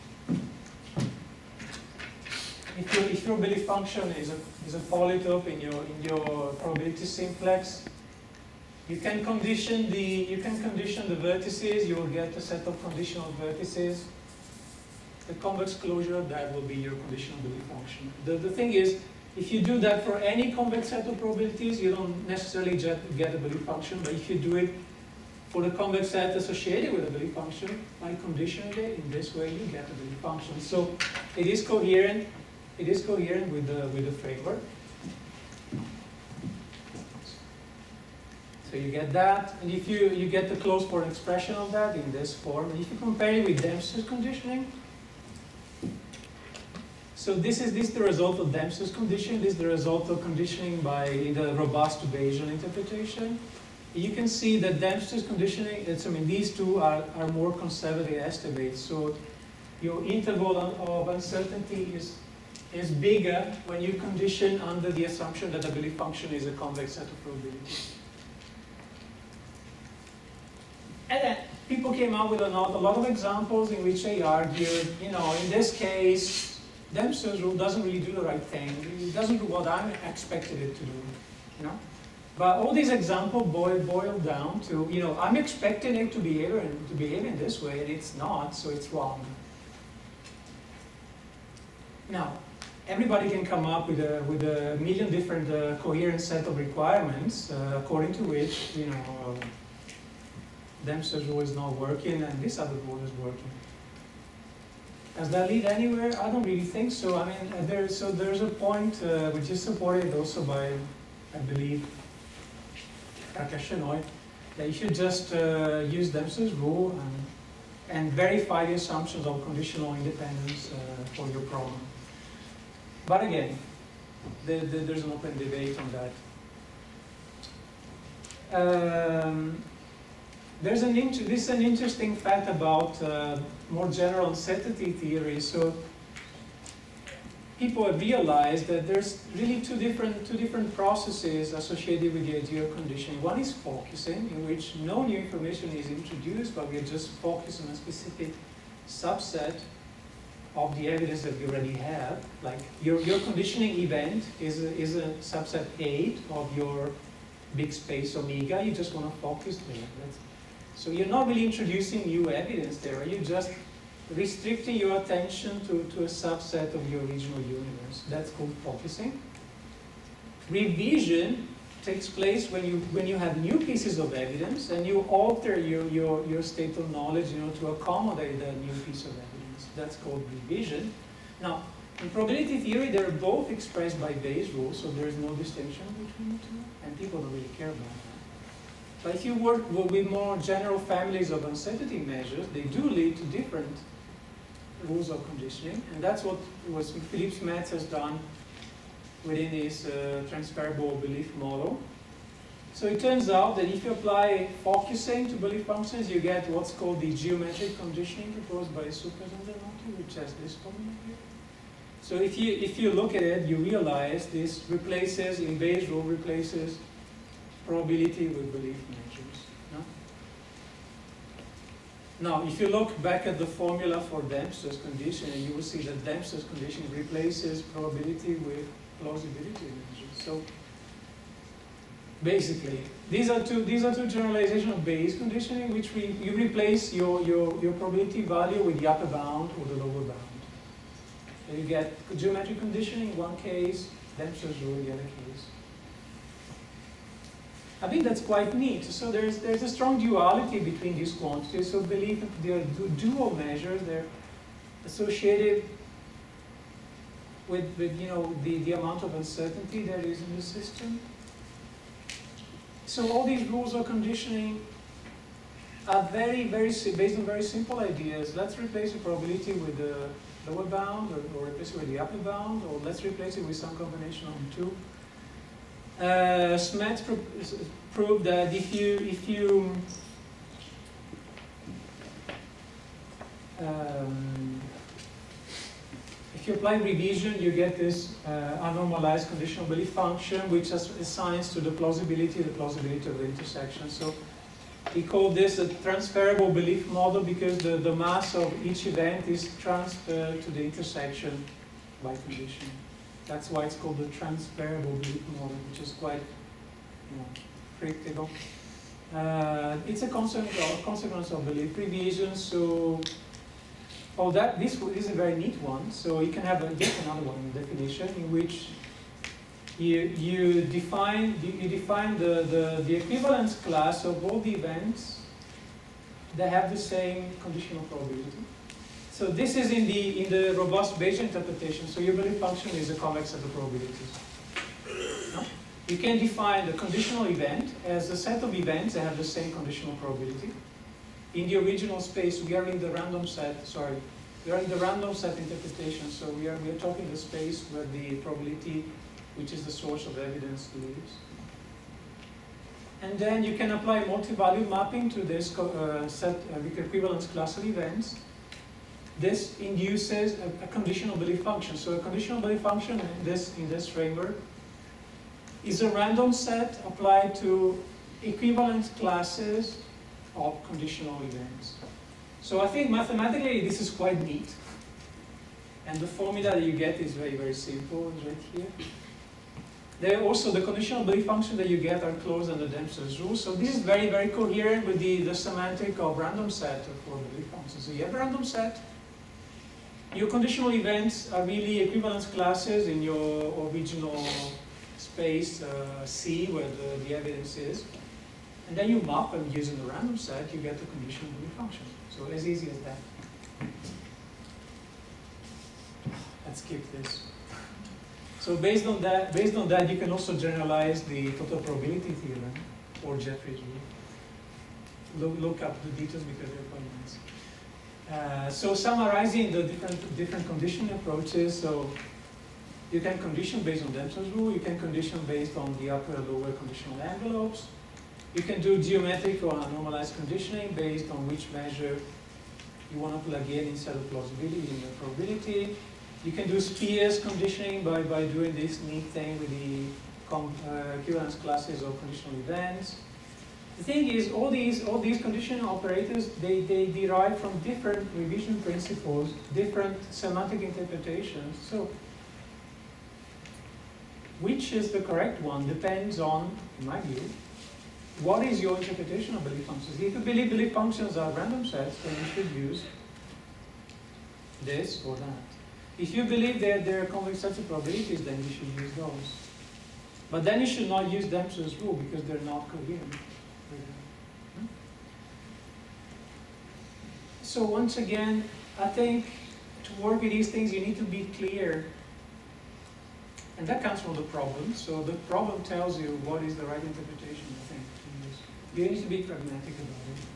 if your belief function is a polytope in your probability simplex, you can condition the vertices. You will get a set of conditional vertices. The convex closure, that will be your conditional belief function. The thing is, if you do that for any convex set of probabilities, you don't necessarily get a belief function. But if you do it for the convex set associated with a belief function, by conditioning it in this way, you get a belief function. So it is coherent. It is coherent with the framework. So you get that, and if you get the closed form expression of that in this form, and if you compare it with Dempster's conditioning, so this is the result of Dempster's conditioning. This is the result of conditioning by the robust Bayesian interpretation. You can see that Dempster's conditioning, these two are more conservative estimates. So your interval of uncertainty is bigger when you condition under the assumption that the belief function is a convex set of probabilities. And then people came up with a lot of examples in which they argued, you know, in this case, Dempster's rule doesn't really do the right thing. It doesn't do what I expected it to do, you know. But all these examples boil down to, you know, I'm expecting it to behave in this way, and it's not, so it's wrong. Now, everybody can come up with a million different coherent set of requirements, according to which, you know, Dempster's rule is not working and this other rule is working. Does that lead anywhere? I don't really think so. I mean, there's a point which is supported also by, I believe, Prakash, Shenoy, that you should just use Dempster's rule and verify the assumptions of conditional independence for your problem. But again, there's an open debate on that. This is an interesting fact about more general uncertainty theory. So people have realized that there's really two different processes associated with the idea of conditioning. One is focusing, in which no new information is introduced, but we are just focused on a specific subset of the evidence that we already have. Like your conditioning event is a subset A of your big space omega. You just want to focus there. So you're not really introducing new evidence there. You're just restricting your attention to a subset of your original universe. That's called focusing. Revision takes place when you have new pieces of evidence and you alter your state of knowledge, you know, to accommodate that new piece of evidence. That's called revision. Now, in probability theory, they're both expressed by Bayes' rule, so there's no distinction between the two, and people don't really care about that. But if you work with more general families of uncertainty measures, they do lead to different rules of conditioning, and that's what Philippe Smets has done within his transferable belief model. So it turns out that if you apply focusing to belief functions, you get what's called the geometric conditioning proposed by Supers and Denoeux, which has this formula here. So if you look at it, you realize this replaces, in Bayes' rule, replaces probability with belief measures. No? Now, if you look back at the formula for Dempster's conditioning, you will see that Dempster's conditioning replaces probability with plausibility measures. So basically, these are two generalizations of Bayes conditioning, which you replace your probability value with the upper bound or the lower bound. And you get geometric conditioning in one case, Dempster's rule in the other case. I think that's quite neat. So there's a strong duality between these quantities. So belief they are dual measures. They're associated with you know the amount of uncertainty there is in the system. So all these rules of conditioning are very based on very simple ideas. Let's replace the probability with the lower bound, or replace it with the upper bound, or let's replace it with some combination of the two. Smets proved that if you apply revision, you get this unnormalized conditional belief function, which assigns to the plausibility of the intersection. So we call this a transferable belief model because the mass of each event is transferred to the intersection by conditioning. That's why it's called the transferable belief model, which is quite, you know, predictable. It's a consequence of belief revision. So, this is a very neat one. So you can have yet another one definition in which you define the equivalence class of all the events that have the same conditional probability. So this is in the robust Bayesian interpretation. So your belief function is a convex set of probabilities. No? You can define the conditional event as a set of events that have the same conditional probability. In the original space, we are in the random set. Sorry, we are in the random set interpretation. So we are talking the space where the probability, which is the source of evidence, lives. And then you can apply multi-value mapping to this set with equivalence class of events. This induces a conditional belief function. So a conditional belief function in this framework is a random set applied to equivalent classes of conditional events. So I think mathematically this is quite neat. And the formula that you get is very, very simple, it's right here. There also the conditional belief function that you get are closed under Dempster's rule. So this is very, very coherent with the semantic of random set for belief functions. So you have a random set. Your conditional events are really equivalence classes in your original space C, where the evidence is. And then you map them using the random set, you get the conditional belief function. So as easy as that. Let's skip this. So based on that, you can also generalize the total probability theorem or Jeffrey's rule. Look up the details because they're quite nice. So summarizing the different conditioning approaches. So you can condition based on Dempster's rule. You can condition based on the upper and lower conditional envelopes. You can do geometric or normalized conditioning based on which measure you want to plug in instead of plausibility and the probability. You can do Spears conditioning by doing this neat thing with the equivalence classes of conditional events. The thing is, all these conditioning operators, they derive from different revision principles, different semantic interpretations. So, which is the correct one depends on, in my view, what is your interpretation of belief functions. If you believe belief functions are random sets, then you should use this or that. If you believe that they're convex sets of probabilities, then you should use those. But then you should not use Dempster's rule because they're not coherent. So once again, I think to work with these things, you need to be clear. And that comes from the problem. So the problem tells you what is the right interpretation, I think, to use. You need to be pragmatic about it.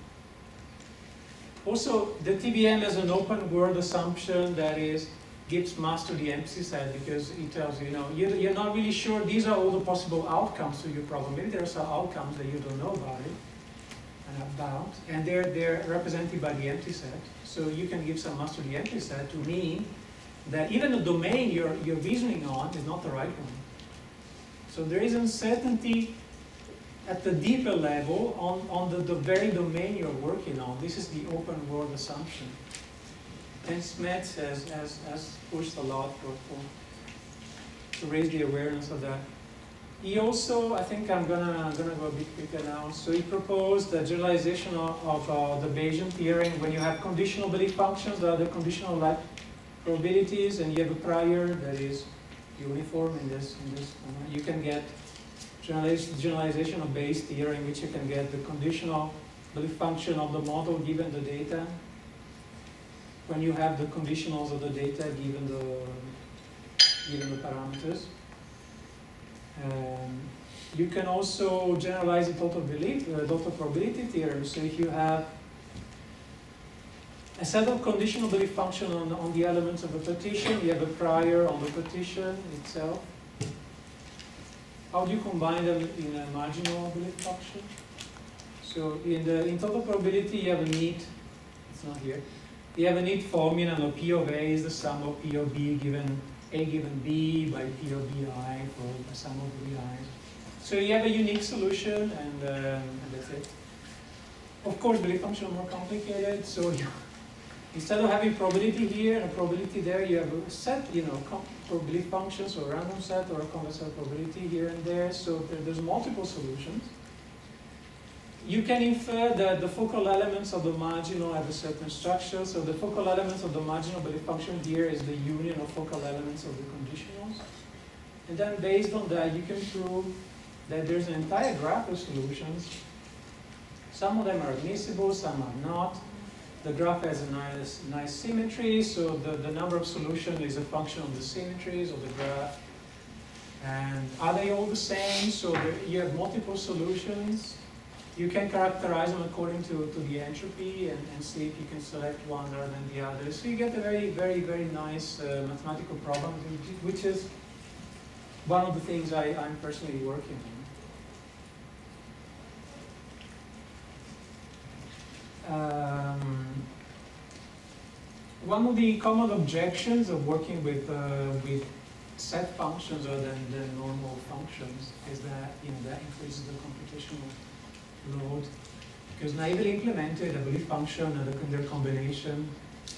Also, the TBM has an open world assumption that gives mass to the empty set because it tells you, you're not really sure. These are all the possible outcomes to your problem. Maybe there are some outcomes that you don't know about and they're represented by the empty set. So you can give some mass to the empty set to mean that even the domain you're reasoning on is not the right one. So there is uncertainty at the deeper level on the very domain you're working on. This is the open world assumption. And Smets has pushed a lot to raise the awareness of that. He also, I think I'm gonna go a bit quicker now. So he proposed the generalization of the Bayesian theorem when you have conditional belief functions, that are the conditional like probabilities, and you have a prior that is uniform in this. You can get generalization of Bayes theory, in which you can get the conditional belief function of the model given the data. When you have the conditionals of the data given the parameters. You can also generalize the total probability theorem. So if you have a set of conditional belief function on the elements of a partition, you have a prior on the partition itself. How do you combine them in a marginal belief function? So in total probability, you have a neat, it's not here, you have a neat formula, and P of A is the sum of P of B given A given B by P of BI for the sum of BI's. So you have a unique solution, and that's it. Of course, belief functions are more complicated. So instead of having probability here and a probability there, you have a set, belief functions or random set or a convex set probability here and there. So there's multiple solutions. You can infer that the focal elements of the marginal have a certain structure. So the focal elements of the marginal belief function here is the union of focal elements of the conditionals. And then based on that, you can prove that there's an entire graph of solutions. Some of them are admissible, some are not. The graph has a nice symmetry, so the number of solutions is a function of the symmetries of the graph. And are they all the same? So you have multiple solutions. You can characterize them according to the entropy and see if you can select one rather than the other. So you get a very, very, very nice mathematical problem, which is one of the things I'm personally working on. One of the common objections of working with set functions other than normal functions is that that increases the computational load. because naively implemented, a belief function and their combination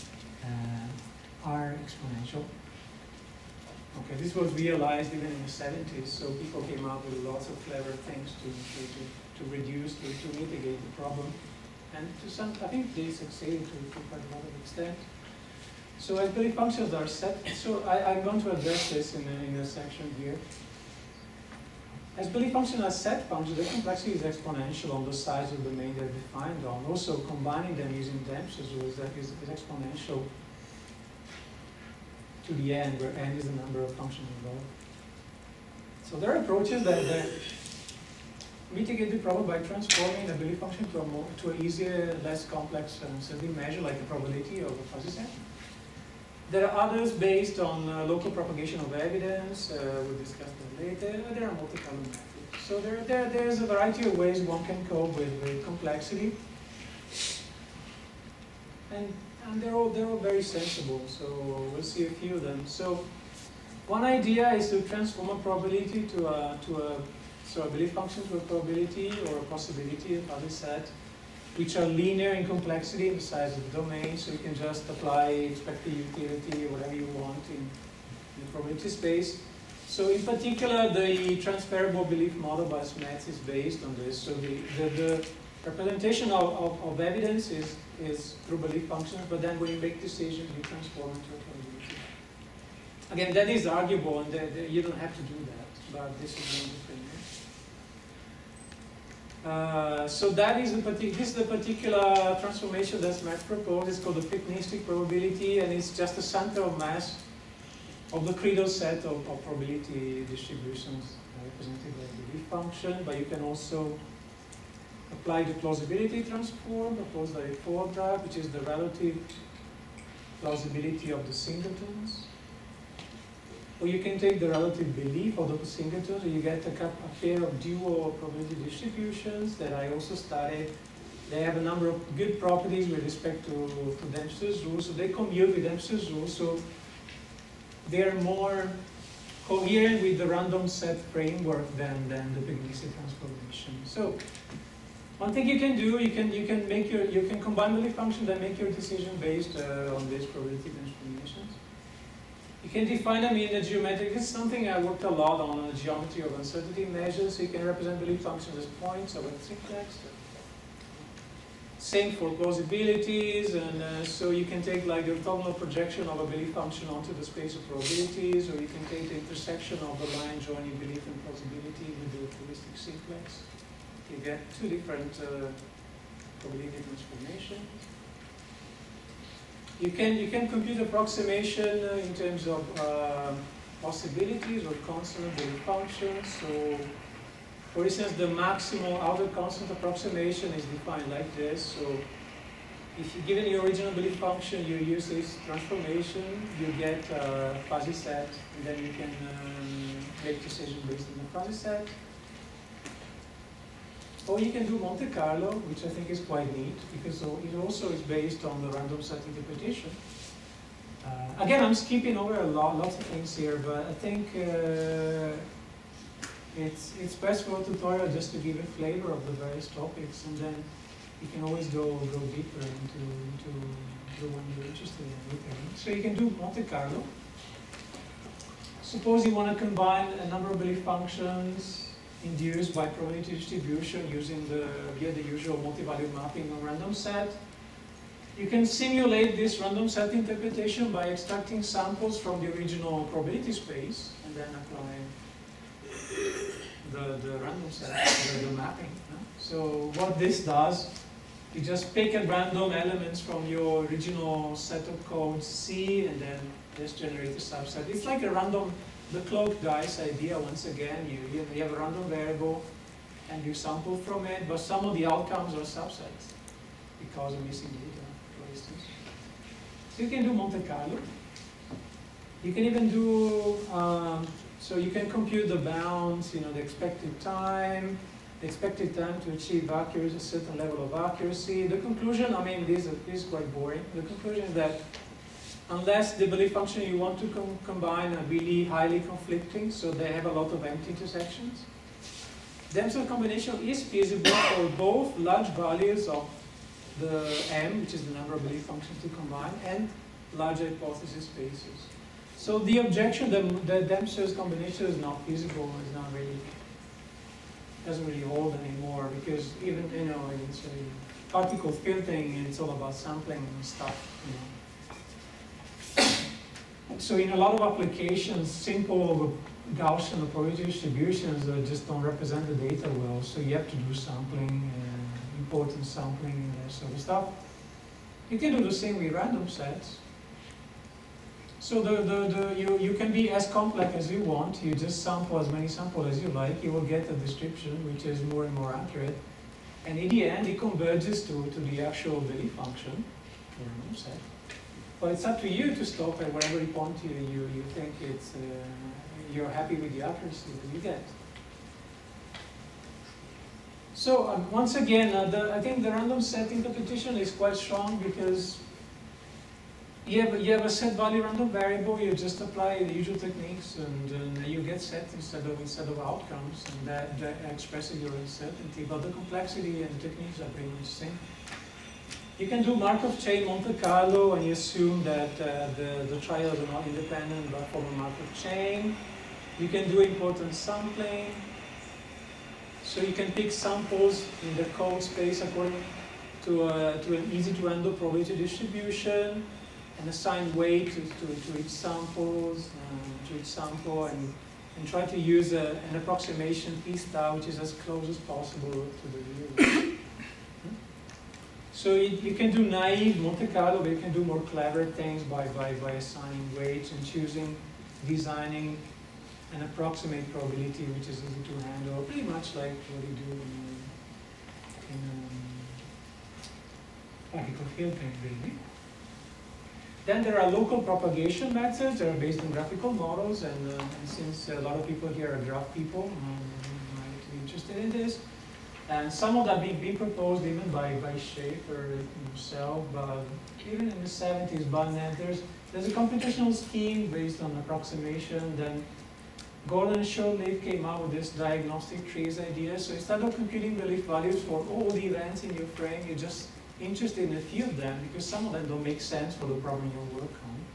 are exponential. Okay, this was realized even in the 70s, so people came up with lots of clever things to reduce, to mitigate the problem. And to some, I think they succeeded to quite a lot of extent. So as belief functions are set, so I'm going to address this in a section here. As belief functions are set functions, the complexity is exponential on the size of the domain they're defined on. Also, combining them using Dempster's rules is exponential to the n, where n is the number of functions involved. So there are approaches that mitigate the problem by transforming a belief function to an easier, less complex setting measure, like the probability of a fuzzy set. There are others based on local propagation of evidence. We'll discuss that later. There are multi-column methods. So there's a variety of ways one can cope with complexity. And they're all very sensible, so we'll see a few of them. So one idea is to transform a probability so a belief function to a probability or a possibility, a fuzzy set, which are linear in complexity in the size of the domain, so you can just apply expected utility or whatever you want in the probability space. So in particular, the transferable belief model by Smets is based on this. So the representation of evidence is through belief functions, but then when you make decisions, you transform into a probability. Again, that is arguable, and you don't have to do that, but this is one thing. So that is the particular transformation that Smets proposed. It's called the Pipnistic probability, and it's just the center of mass of the Credo set of probability distributions represented by the belief function. But you can also apply the plausibility transform proposed by Fordrak, which is the relative plausibility of the singletons. Or you can take the relative belief of the singletons, and you get a pair of dual probability distributions that I also studied. They have a number of good properties with respect to Dempster's rules, so they commute with Dempster's rules, so they're more coherent with the random set framework than the Pipnistic transformation. So one thing you can do, you can combine belief functions and make your decision based on these probability transformations. You can define them in a geometric. This is something I worked a lot on the geometry of uncertainty measures. So you can represent belief functions as points over simplex. Same for plausibilities, and so you can take like the orthogonal projection of a belief function onto the space of probabilities, or you can take the intersection of the line joining belief and plausibility with the heuristic simplex. You get two different probability transformations. You can compute approximation in terms of possibilities or constant belief functions. So, for instance, the maximal outer constant approximation is defined like this. So, if you given your original belief function, you use this transformation, you get a fuzzy set, and then you can make decisions based on the fuzzy set. Or you can do Monte Carlo, which I think is quite neat, because it also is based on the random set interpretation. Again, I'm skipping over lots of things here, but I think it's best for a tutorial just to give a flavor of the various topics, and then you can always go deeper into the one you're interested in. So you can do Monte Carlo. Suppose you want to combine a number of belief functions induced by probability distribution using via the usual multi-valued mapping on random set. You can simulate this random set interpretation by extracting samples from the original probability space and then applying the random set, the mapping. So what this does, you just pick at random elements from your original set of codes C and then just generate a subset. It's like a random, the cloak dice idea once again. You have a random variable and you sample from it, but some of the outcomes are subsets because of missing data, for instance. So you can do Monte Carlo. You can even do, so you can compute the bounds, the expected time to achieve accuracy, a certain level of accuracy. The conclusion, I mean, this is quite boring. The conclusion is that unless the belief function you want to combine are really highly conflicting, so they have a lot of empty intersections, Dempster combination is feasible for both large values of the M, which is the number of belief functions to combine, and large hypothesis spaces. So the objection that the Dempster's combination is not feasible is not really, doesn't really hold anymore, because even, you know, it's a particle filtering and it's all about sampling and stuff, you know. So in a lot of applications, simple Gaussian or probability distributions just don't represent the data well, so you have to do sampling, important sampling and that sort of stuff. You can do the same with random sets. So you can be as complex as you want, you just sample as many samples as you like, you will get a description which is more and more accurate. And in the end, it converges to the actual belief function for a random set. But it's up to you to stop at whatever point you think it's, you're happy with the accuracy that you get. So once again, I think the random set interpretation is quite strong because you have a set value random variable, you just apply the usual techniques and you get set instead of outcomes, and that expresses your uncertainty, but the complexity and the techniques are pretty much the same. You can do Markov chain Monte Carlo and you assume that the trials are not independent but from a Markov chain. You can do important sampling. So you can pick samples in the code space according to an easy to handle probability distribution and assign weight to each sample and try to use an approximation p star which is as close as possible to the real. So you can do naive Monte Carlo, but you can do more clever things by assigning weights and designing an approximate probability which is easy to handle, pretty much like what you do in particle filtering, really. Then there are local propagation methods that are based on graphical models, and since a lot of people here are graph people, might be interested in this. And some of that being proposed even by Shafer himself, but even in the 70s, there's a computational scheme based on approximation. Then Gordon and Shenoy came out with this diagnostic trees idea. So instead of computing belief values for all the events in your frame, you're just interested in a few of them because some of them don't make sense for the problem you work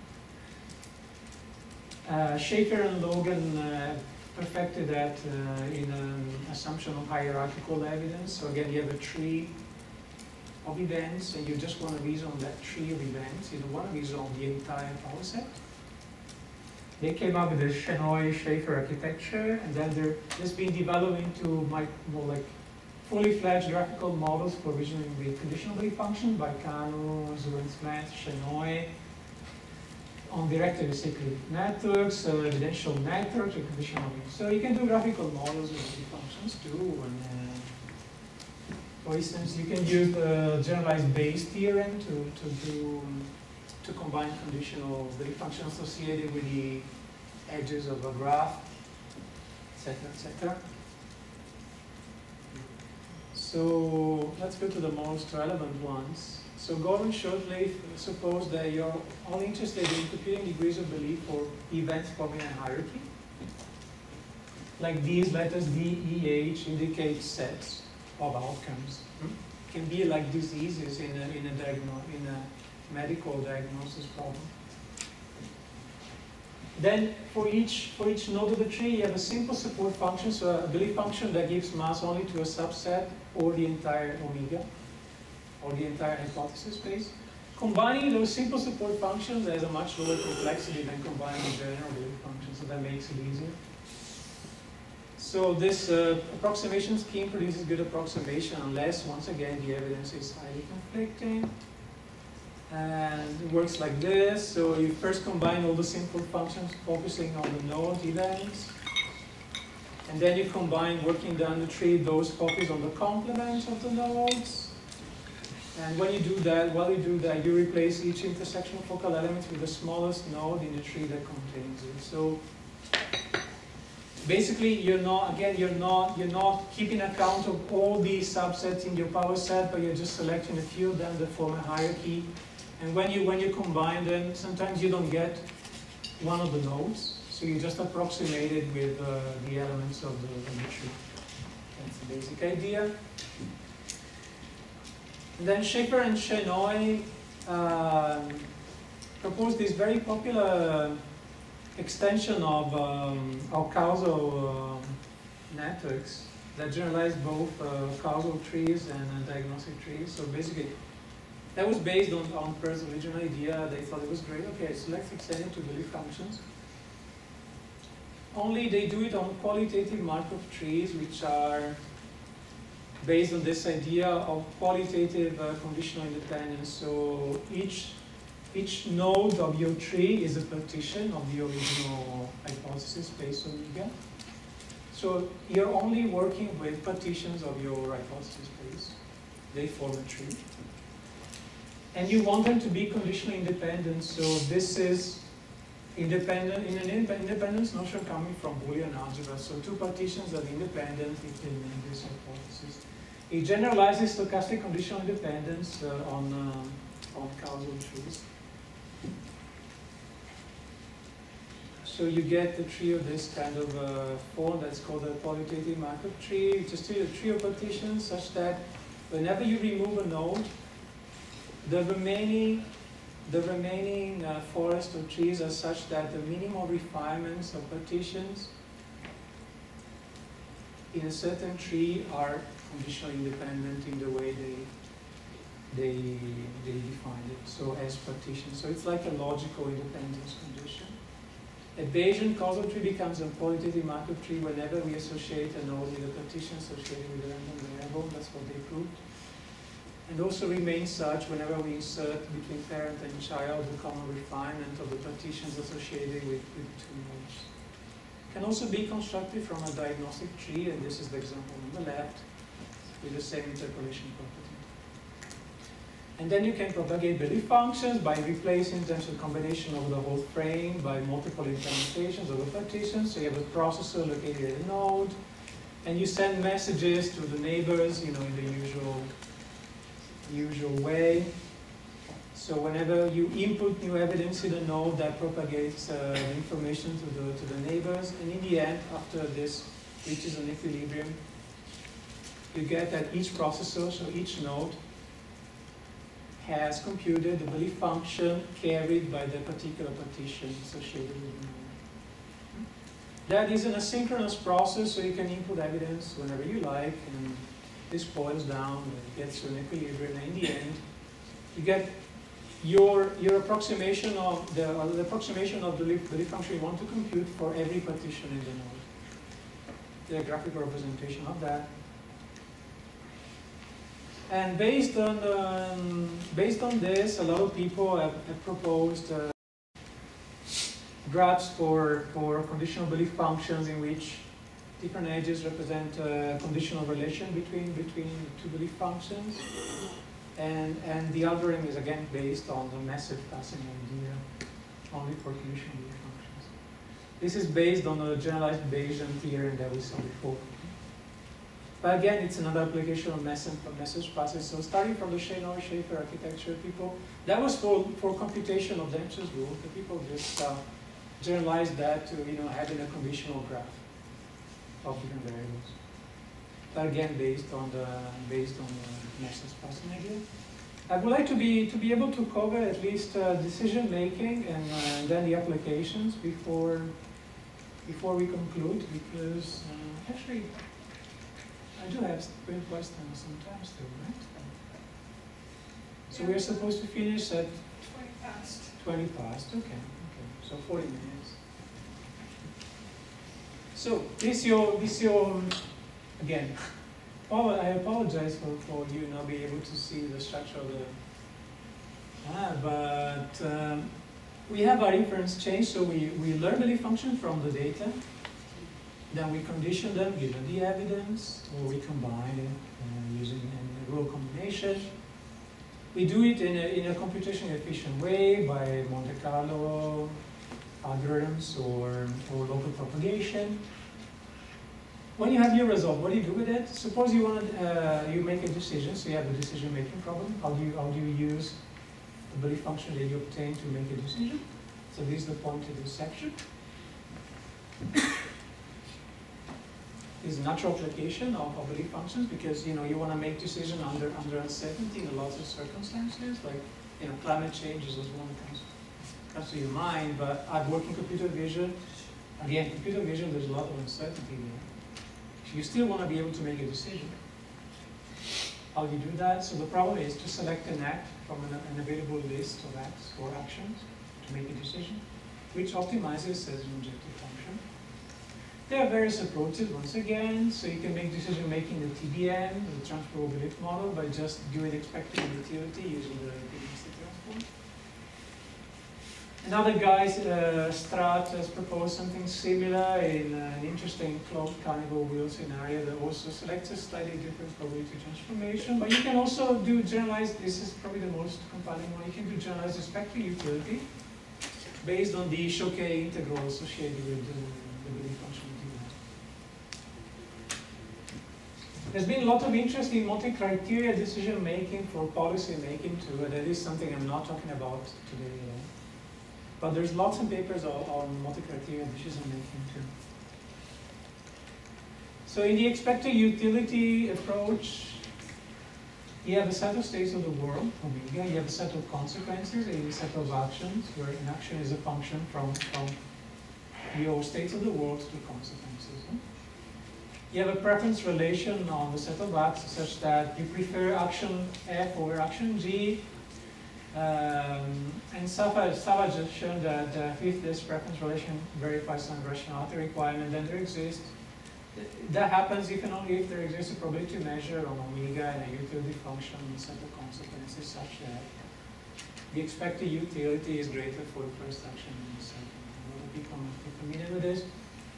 on. Shafer and Logan perfected that in an assumption of hierarchical evidence. So again, you have a tree of events and you just want to reason on that tree of events. You don't want to reason on the entire power set. They came up with the Shenoy-Shafer architecture, and then they're just being developed into more like fully fledged graphical models for reasoning with conditional belief function by Cuzzolin, Smets, Shenoy, on directed acyclic networks, evidential networks, and conditional belief. So you can do graphical models with belief functions too. And, for instance, you can use the generalized Bayes theorem to combine conditional belief functions associated with the edges of a graph, etc., etc. So let's go to the most relevant ones. So Gordon shortly supposed that you're only interested in computing degrees of belief for events forming a hierarchy. Like these letters D, E, H indicate sets of outcomes. It can be like diseases in a medical diagnosis problem. Then for each node of the tree, you have a simple support function, so a belief function that gives mass only to a subset or the entire omega, or the entire hypothesis space. Combining those simple support functions has a much lower complexity than combining general belief functions, so that makes it easier. So this approximation scheme produces good approximation unless, once again, the evidence is highly conflicting. And it works like this. So you first combine all the simple functions focusing on the node events. And then you combine, working down the tree, those focus on the complements of the nodes. And when you do that, while you do that, you replace each intersectional focal element with the smallest node in the tree that contains it. So basically, you're not keeping account of all the subsets in your power set, but you're just selecting a few of them that form a hierarchy. And when you combine them, sometimes you don't get one of the nodes, so you just approximate it with the elements of the tree. That's the basic idea. And then Shafer and Shenoy proposed this very popular extension of causal networks that generalize both causal trees and diagnostic trees. So basically, that was based on Pearl's original idea. They thought it was great. Okay, so let's extend it to belief functions. Only they do it on qualitative Markov trees, which are based on this idea of qualitative conditional independence. So each node of your tree is a partition of the original hypothesis space omega. So you're only working with partitions of your hypothesis space. They form a tree. And you want them to be conditionally independent. So this is independent in an independence notion coming from Boolean algebra. So two partitions are independent if they make this hypothesis. It generalizes stochastic conditional independence on causal trees. So you get the tree of this kind of form that's called a qualitative Markov tree. It's just a tree of partitions such that whenever you remove a node, the remaining forest of trees are such that the minimal refinements of partitions in a certain tree are conditionally independent in the way they define it. So as partitions. So it's like a logical independence condition. A Bayesian causal tree becomes a qualitative Markov tree whenever we associate a node with a partition associated with a random variable. That's what they proved. And also remains such whenever we insert between parent and child the common refinement of the partitions associated with two nodes. Can also be constructed from a diagnostic tree, and this is the example on the left, with the same interpolation property. And then you can propagate belief functions by replacing them with a combination of the whole frame by multiple implementations of the partitions. So you have a processor located at a node, and you send messages to the neighbors, in the usual way. So whenever you input new evidence in a node, that propagates information to the neighbors, and in the end, after this reaches an equilibrium, you get that each processor, so each node, has computed the belief function carried by the particular partition associated with the node. That is an asynchronous process, so you can input evidence whenever you like, and this boils down, it gets to an equilibrium, and in the end, you get your approximation of the approximation of the belief function you want to compute for every partition in the node. The graphical representation of that. And based on this, a lot of people have proposed graphs for conditional belief functions in which different edges represent a conditional relation between two belief functions, and the algorithm is again based on the message passing idea only for conditional belief functions. This is based on a generalized Bayesian theorem that we saw before. But again, it's another application of message passing. So starting from the Shenoy Shafer architecture, that was for computation of Dempster's rule. The people just generalized that to having a conditional graph of different variables. But again, based on the message passing idea. I would like to be able to cover at least decision making and then the applications before we conclude, because actually I do have questions sometimes too, right? So we are supposed to finish at 20 past. 20 past. Okay. So 40 minutes. So this your again. Oh, I apologize for you not being able to see the structure of the. But we have our inference chain, so we learn the function from the data. Then we condition them given the evidence, or we combine it using a rule combination. We do it in a computationally efficient way by Monte Carlo algorithms or local propagation. When you have your result, what do you do with it? Suppose you make a decision, so you have a decision-making problem. How do you use the belief function that you obtain to make a decision? So this is the point of this section. is natural application of belief functions, because you want to make decisions under uncertainty in lots of circumstances, like climate change is one that comes to your mind. But I've worked in computer vision. Again, computer vision, there's a lot of uncertainty there. So you still want to be able to make a decision. How do you do that? So the problem is to select an act from an available list of acts or actions to make a decision, which optimizes as an objective function. There are various approaches, once again. So you can make decision making the TBM, the transferable belief model, by just doing expected utility using the impedance transform. Another guy, Strat, has proposed something similar in an interesting closed carnival wheel scenario that also selects a slightly different probability transformation. But you can also do generalized, this is probably the most compelling one, you can do generalized expected utility based on the Choquet integral associated with the belief function. There's been a lot of interest in multi-criteria decision making for policy making too, and that is something I'm not talking about today. But there's lots of papers on multi-criteria decision making too. So in the expected utility approach, you have a set of states of the world, omega, you have a set of consequences, a set of actions, where an action is a function from your states of the world to consequences. You have a preference relation on the set of acts such that you prefer action F over action G. And Savage has shown that if this preference relation verifies some rationality requirement, then there exists. That happens if and only if there exists a probability measure on omega and a utility function on the set of consequences such that the expected utility is greater for the first action than the second. A lot of people are familiar with this.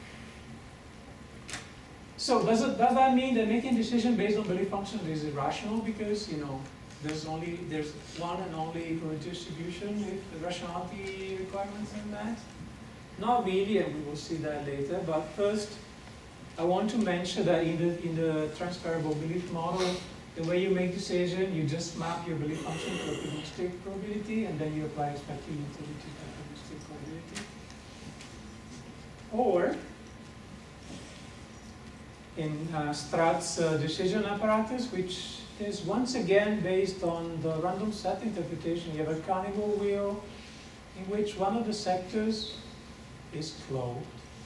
So does that mean that making decision based on belief functions is irrational because there's one and only probability distribution with the rationality requirements in that? Not really, and we will see that later. But first, I want to mention that in the transferable belief model, the way you make decision, you just map your belief function to a prognostic probability, and then you apply expected utility to that prognostic probability. Or in Strat's decision apparatus, which is once again based on the random set interpretation. You have a carnival wheel in which one of the sectors is closed.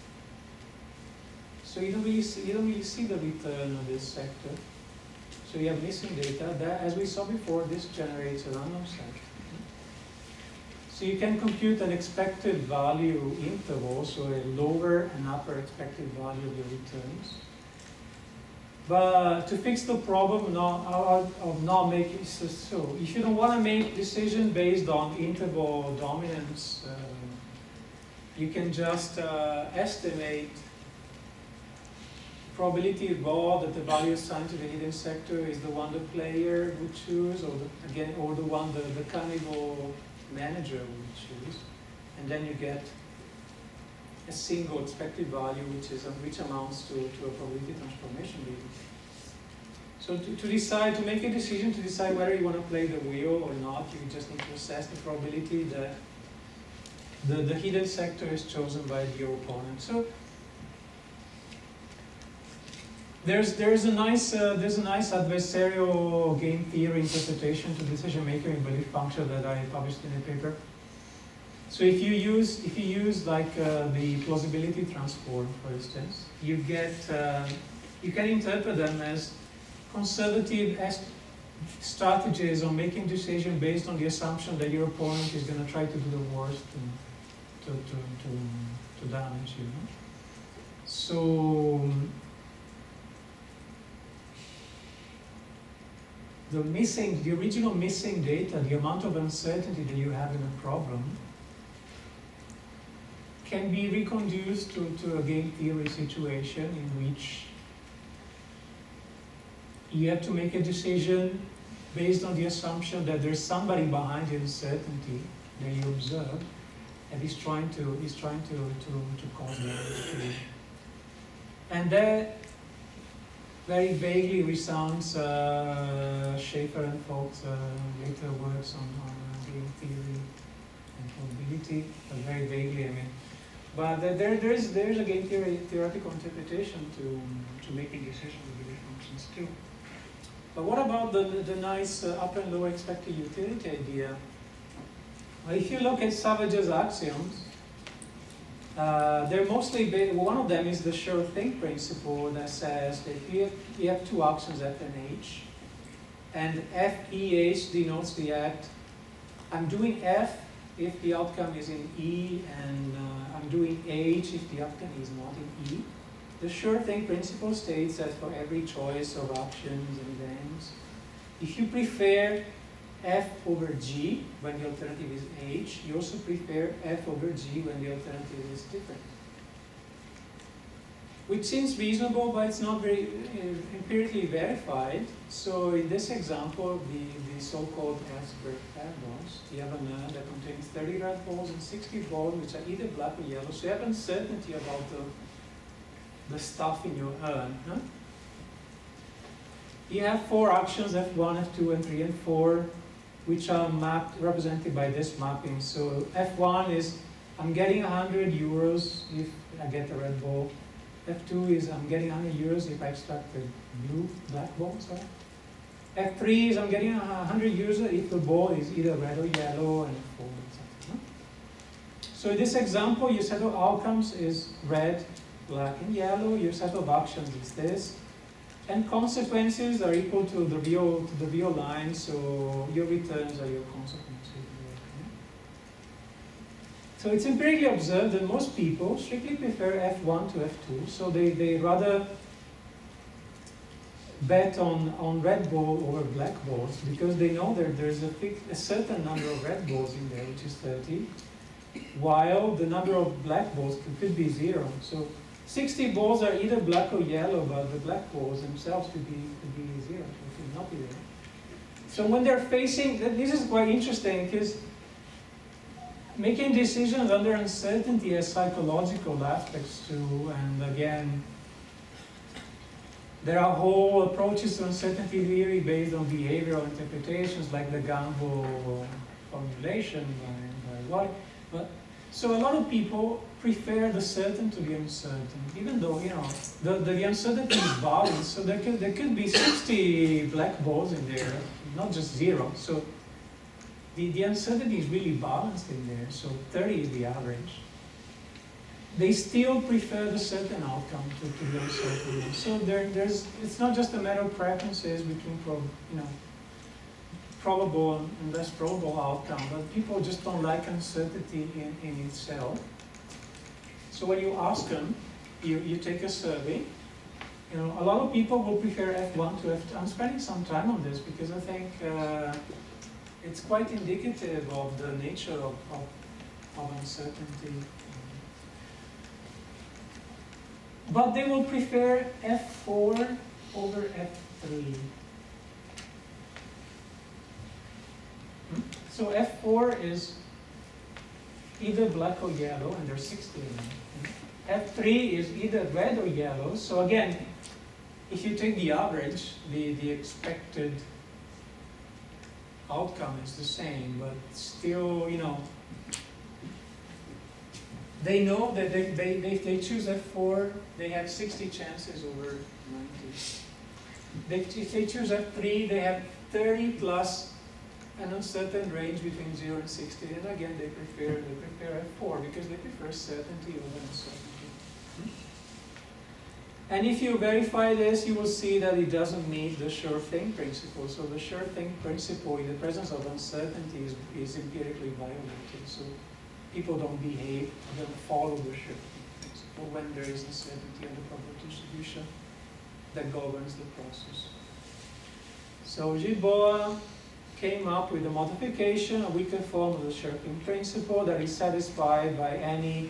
So you don't really see the return of this sector. So you have missing data. That, as we saw before, this generates a random set. So you can compute an expected value interval, so a lower and upper expected value of your returns. But to fix the problem of not making, so if you don't want to make decision based on interval dominance, you can just estimate probability involved that the value assigned to the hidden sector is the one the player would choose, or the one the carnival manager would choose, and then you get a single expected value, which amounts to a probability transformation really. So to make a decision to decide whether you want to play the wheel or not, you just need to assess the probability that the hidden sector is chosen by your opponent. So there's a nice adversarial game theory interpretation to decision making in belief function that I published in a paper. So if you use like the plausibility transform, for instance, you can interpret them as conservative strategies on making decisions based on the assumption that your opponent is going to try to do the worst to damage you. So the original missing data, the amount of uncertainty that you have in a problem, can be reconduced to a game theory situation in which you have to make a decision based on the assumption that there's somebody behind the uncertainty that you observe, and he's trying to cause damage. And that very vaguely resounds Shafer and Folk's later works on game theory and probability, but very vaguely, I mean. But there's again theoretical interpretation to making decisions with the functions too. But what about the nice upper and lower expected utility idea? Well, if you look at Savage's axioms, they're mostly one of them is the sure thing principle that says that you have two actions F and H, and FEH denotes the act. I'm doing F if the outcome is in E, and I'm doing H if the outcome is not in E. The sure thing principle states that for every choice of actions and events, if you prefer F over G when the alternative is H, you also prefer F over G when the alternative is different. Which seems reasonable, but it's not very empirically verified. So in this example, the so-called Asperg parables, you have an urn that contains 30 red balls and 60 balls, which are either black or yellow. So you have uncertainty about the stuff in your urn. Huh? You have four actions, F1, F2, and 3, and 4, which are mapped, represented by this mapping. So F1 is, I'm getting 100 euros if I get a red ball. F2 is, I'm getting 100 euros if I extract a black ball, sorry. F3 is, I'm getting 100 euros if the ball is either red or yellow, and F4 and something. So in this example, your set of outcomes is red, black, and yellow. Your set of actions is this. And consequences are equal to the real line, so your returns are your consequences. So it's empirically observed that most people strictly prefer F1 to F2, so they rather bet on red ball over black balls because they know that there's a certain number of red balls in there, which is 30, while the number of black balls could be 0. So 60 balls are either black or yellow, but the black balls themselves could be 0, or could not be there. So when they're facing, this is quite interesting because making decisions under uncertainty has psychological aspects too, and again, there are whole approaches to uncertainty theory based on behavioral interpretations, like the Gamble formulation by Watt. But so a lot of people prefer the certain to the uncertain, even though the uncertainty is balanced. So there could be 60 black balls in there, not just 0. So the uncertainty is really balanced in there. So 30 is the average. They still prefer the certain outcome to the uncertain. So it's not just a matter of preferences between probable and less probable outcome, but people just don't like uncertainty in itself. So when you ask them, you take a survey, a lot of people will prefer F1 to F2. I'm spending some time on this because I think it's quite indicative of the nature of uncertainty. But they will prefer F4 over F3. So F4 is either black or yellow, and there's 60 of them. F3 is either red or yellow. So again, if you take the average, the expected outcome is the same, but still, they know that if they choose F4, they have 60 chances over 90. If they choose F3, they have 30 plus an uncertain range between 0 and 60. And again, they prefer F4 because they prefer certainty over uncertainty. And if you verify this, you will see that it doesn't meet the sure thing principle. So the sure thing principle in the presence of uncertainty is empirically violated. So people don't behave, don't follow the sure thing principle when there is uncertainty on the probability distribution that governs the process. So Gilboa came up with a modification, a weaker form of the sure thing principle that is satisfied by any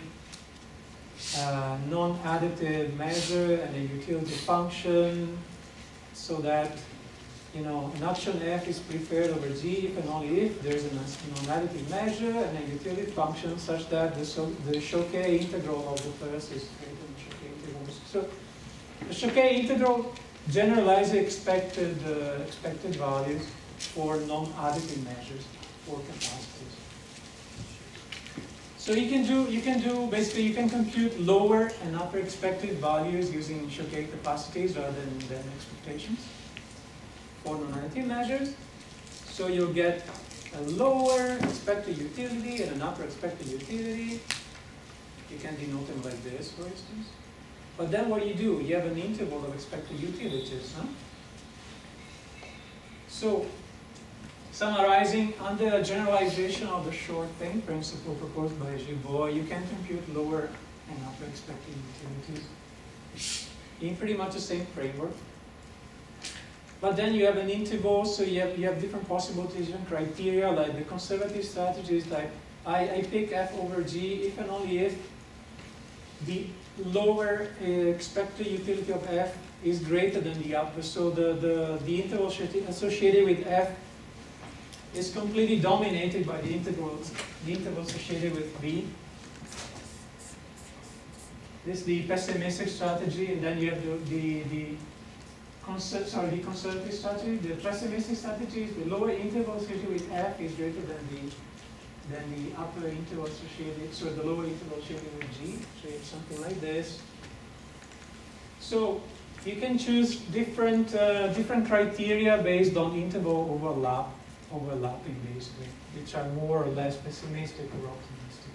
non-additive measure and a utility function, so that an action F is preferred over G if and only if there's a non-additive measure and a utility function such that the Choquet integral of the first is greater than the Choquet integral. So the Choquet integral generalizes expected values for non-additive measures for capacitors. So you can basically you can compute lower and upper expected values using Shochet capacities rather than expectations for non-additive measures. So you'll get a lower expected utility and an upper expected utility. You can denote them like this, for instance. But then what you have an interval of expected utilities. Huh? So, summarizing, under a generalization of the short thing principle proposed by Giboy, you can compute lower and upper expected utilities in pretty much the same framework. But then you have an interval, so you have different possibilities and criteria, like the conservative strategy is like, I pick F over G if and only if the lower expected utility of F is greater than the upper. So the interval associated with F is completely dominated by the interval associated with B. This is the pessimistic strategy, and then you have the conservative strategy. The pessimistic strategy is the lower interval associated with F is greater than the upper interval associated, so the lower interval associated with G. So you have something like this. So you can choose different criteria based on interval overlapping basically, which are more or less pessimistic or optimistic.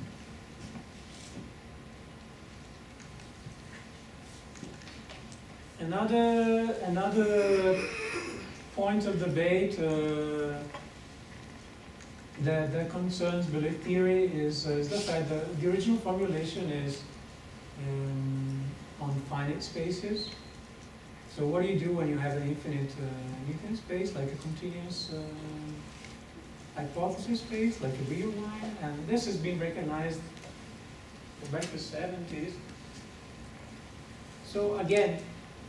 Another point of debate that concerns belief theory is the fact that the original formulation is on finite spaces. So what do you do when you have an infinite space, like a continuous hypothesis space, like a real line? And this has been recognized back to the 70s. So again,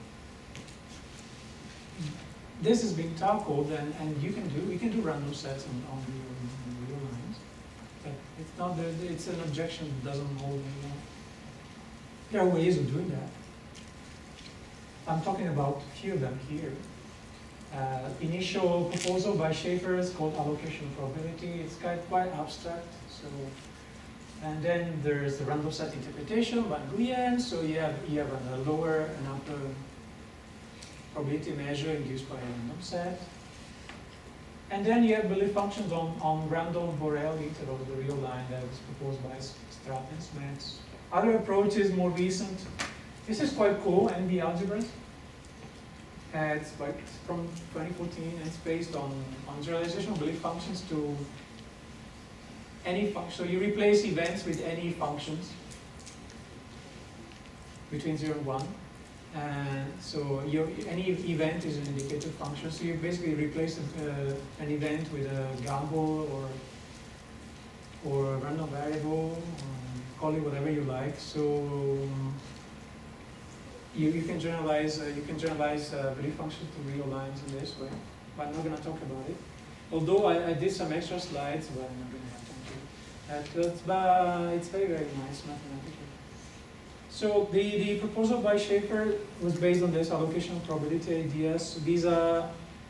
this has been tackled, and we can do random sets on real lines, but it's not it's an objection that doesn't hold anymore. There are ways of doing that. I'm talking about a few of them here. Initial proposal by Shafer is called allocation probability. It's quite abstract. So, and then there's the random set interpretation by Nguyen. So you have a lower and upper probability measure induced by a random set. And then you have belief functions on random Borel intervals, the real line that was proposed by Stratt and Smets. Other approaches, more recent. This is quite cool, NB algebras. It's from 2014, and it's based on generalization of belief functions to any function. So you replace events with any functions between 0 and 1. And so any event is an indicator function. So you basically replace an event with a gamble or a random variable, or call it whatever you like. So you can generalize belief functions to real lines in this way. But I'm not going to talk about it. Although I did some extra slides, but I'm not going to have time to. But it's very, very nice mathematically. So the proposal by Shafer was based on this allocation of probability ideas. These are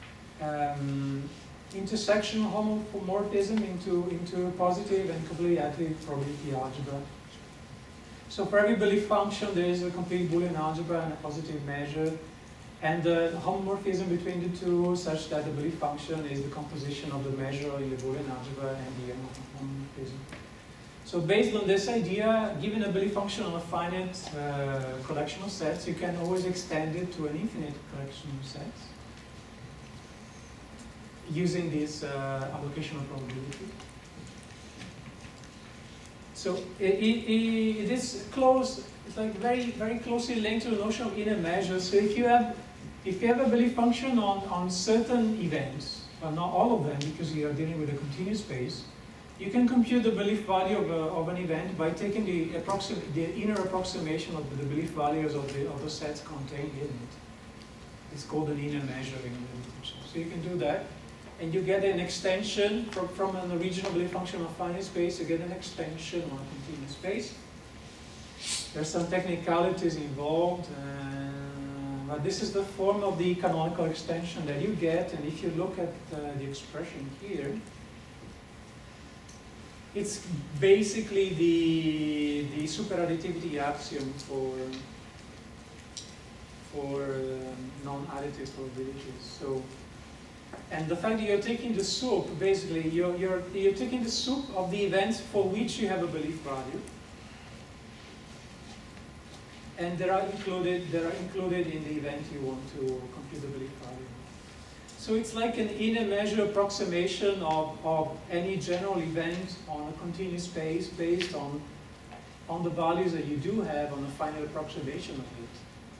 intersectional homomorphism into positive and completely additive probability algebra. So for every belief function, there is a complete Boolean algebra and a positive measure, and the homomorphism between the two, such that the belief function is the composition of the measure in the Boolean algebra and the homomorphism. So based on this idea, given a belief function on a finite collection of sets, you can always extend it to an infinite collection of sets using this allocation of probability. So it is close. It's like very, very closely linked to the notion of inner measures. So if you have a belief function on certain events, but not all of them, because you are dealing with a continuous space, you can compute the belief value of an event by taking the inner approximation of the belief values of the sets contained in it. It's called an inner measure in the literature. So you can do that, and you get an extension from an original belief function of finite space. You get an extension on a continuous space. There's some technicalities involved, but this is the form of the canonical extension that you get. And if you look at the expression here, It's basically the superadditivity axiom for non-additive probabilities. So, and the fact that you're taking the soup, basically, you're taking the soup of the events for which you have a belief value, and they are included in the event you want to compute the belief value. So it's like an inner measure approximation of any general event on a continuous space based on the values that you do have on a final approximation of it.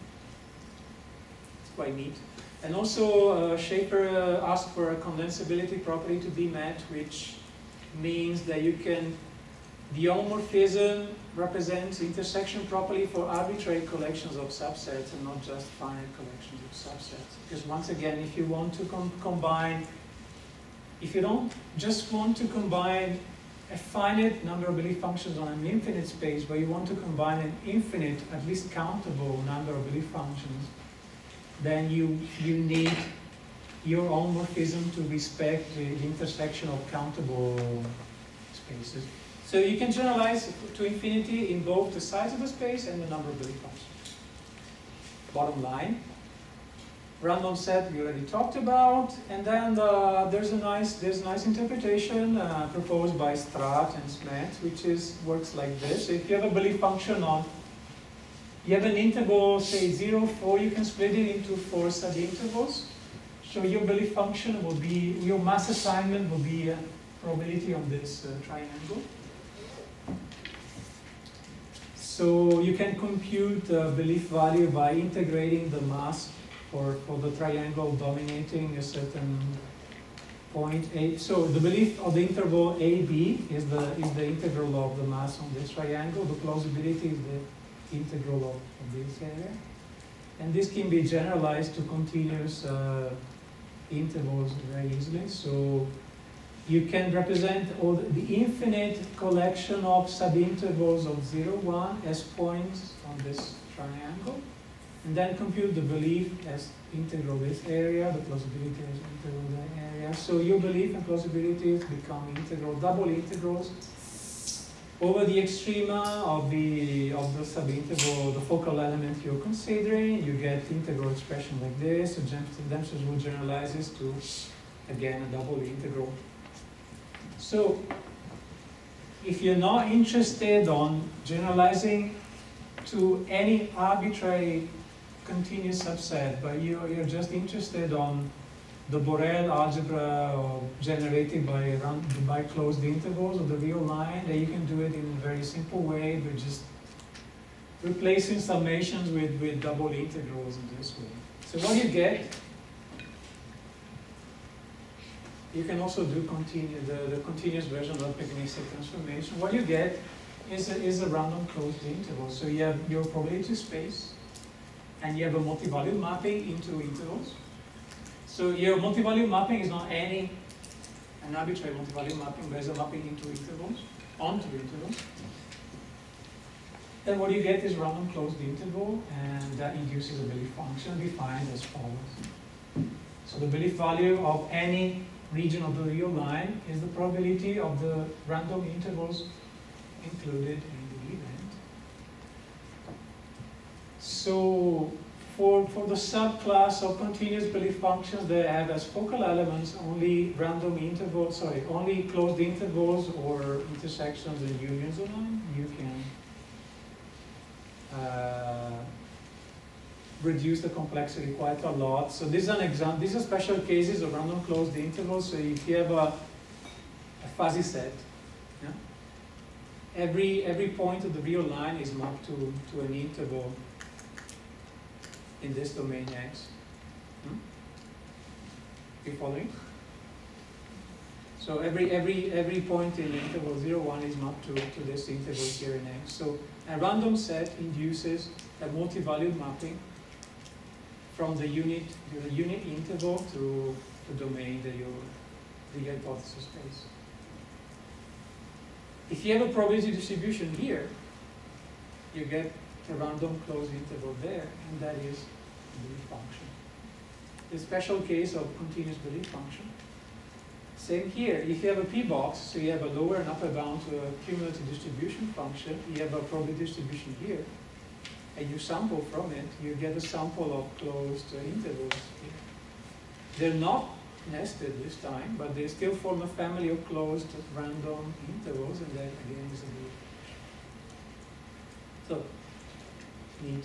It's quite neat. And also Shafer asked for a condensability property to be met, which means that you can, the homomorphism represents intersection properly for arbitrary collections of subsets and not just finite collections of subsets. Because once again, if you want to combine, if you don't just want to combine a finite number of belief functions on an infinite space, but you want to combine an infinite, at least countable number of belief functions, then you need your homomorphism to respect the intersection of countable spaces. So you can generalize to infinity in both the size of the space and the number of belief functions. Bottom line, random set we already talked about, and then there's a nice interpretation proposed by Strat and Smets, which works like this. So if you have a belief function you have an interval, say 0, 4, you can split it into 4 subintervals. So your belief function will be, your mass assignment will be a probability on this triangle. So you can compute the belief value by integrating the mass for the triangle dominating a certain point A. So the belief of the interval AB is the integral of the mass on this triangle. The plausibility is the integral of this area. And this can be generalized to continuous intervals very easily. So you can represent all the infinite collection of subintervals of 0, 1 as points on this triangle, and then compute the belief as integral this area, the plausibility as integral that area. So your belief and plausibilities become integral, double integrals over the extrema of the subinterval, the focal element you're considering. You get integral expression like this. So Dempster's rule generalizes to, again, a double integral. So if you're not interested on generalizing to any arbitrary continuous subset, but you're just interested on the Borel algebra generated by closed intervals of the real line, then you can do it in a very simple way, but just replacing summations with double integrals in this way. So what you get, you can also do the continuous version of Pegnistic transformation. What you get is a random closed interval. So you have your probability space, and you have a multi-value mapping into intervals. So your multi-value mapping is not an arbitrary multi-value mapping, but it's a mapping into intervals, onto intervals. Then what you get is random closed interval, and that induces a belief function defined as follows. So the belief value of any region of the real line is the probability of the random intervals included in the event. So for the subclass of continuous belief functions, they have as focal elements only random intervals, only closed intervals or intersections and unions of them. You can reduce the complexity quite a lot. So this is an example. These are special cases of random closed intervals. So if you have a fuzzy set, yeah? Every point of the real line is mapped to an interval in this domain X. You following? So every point in the interval 0, 1 is mapped to this interval here in X. So a random set induces a multi-valued mapping from the unit interval to the domain that the hypothesis space. If you have a probability distribution here, you get a random closed interval there, and that is a belief function. The special case of continuous belief function. Same here. If you have a p-box, so you have a lower and upper bound to a cumulative distribution function, you have a probability distribution here, and you sample from it, you get a sample of closed intervals here. They're not nested this time, but they still form a family of closed random intervals, and that again is a belief. So, neat.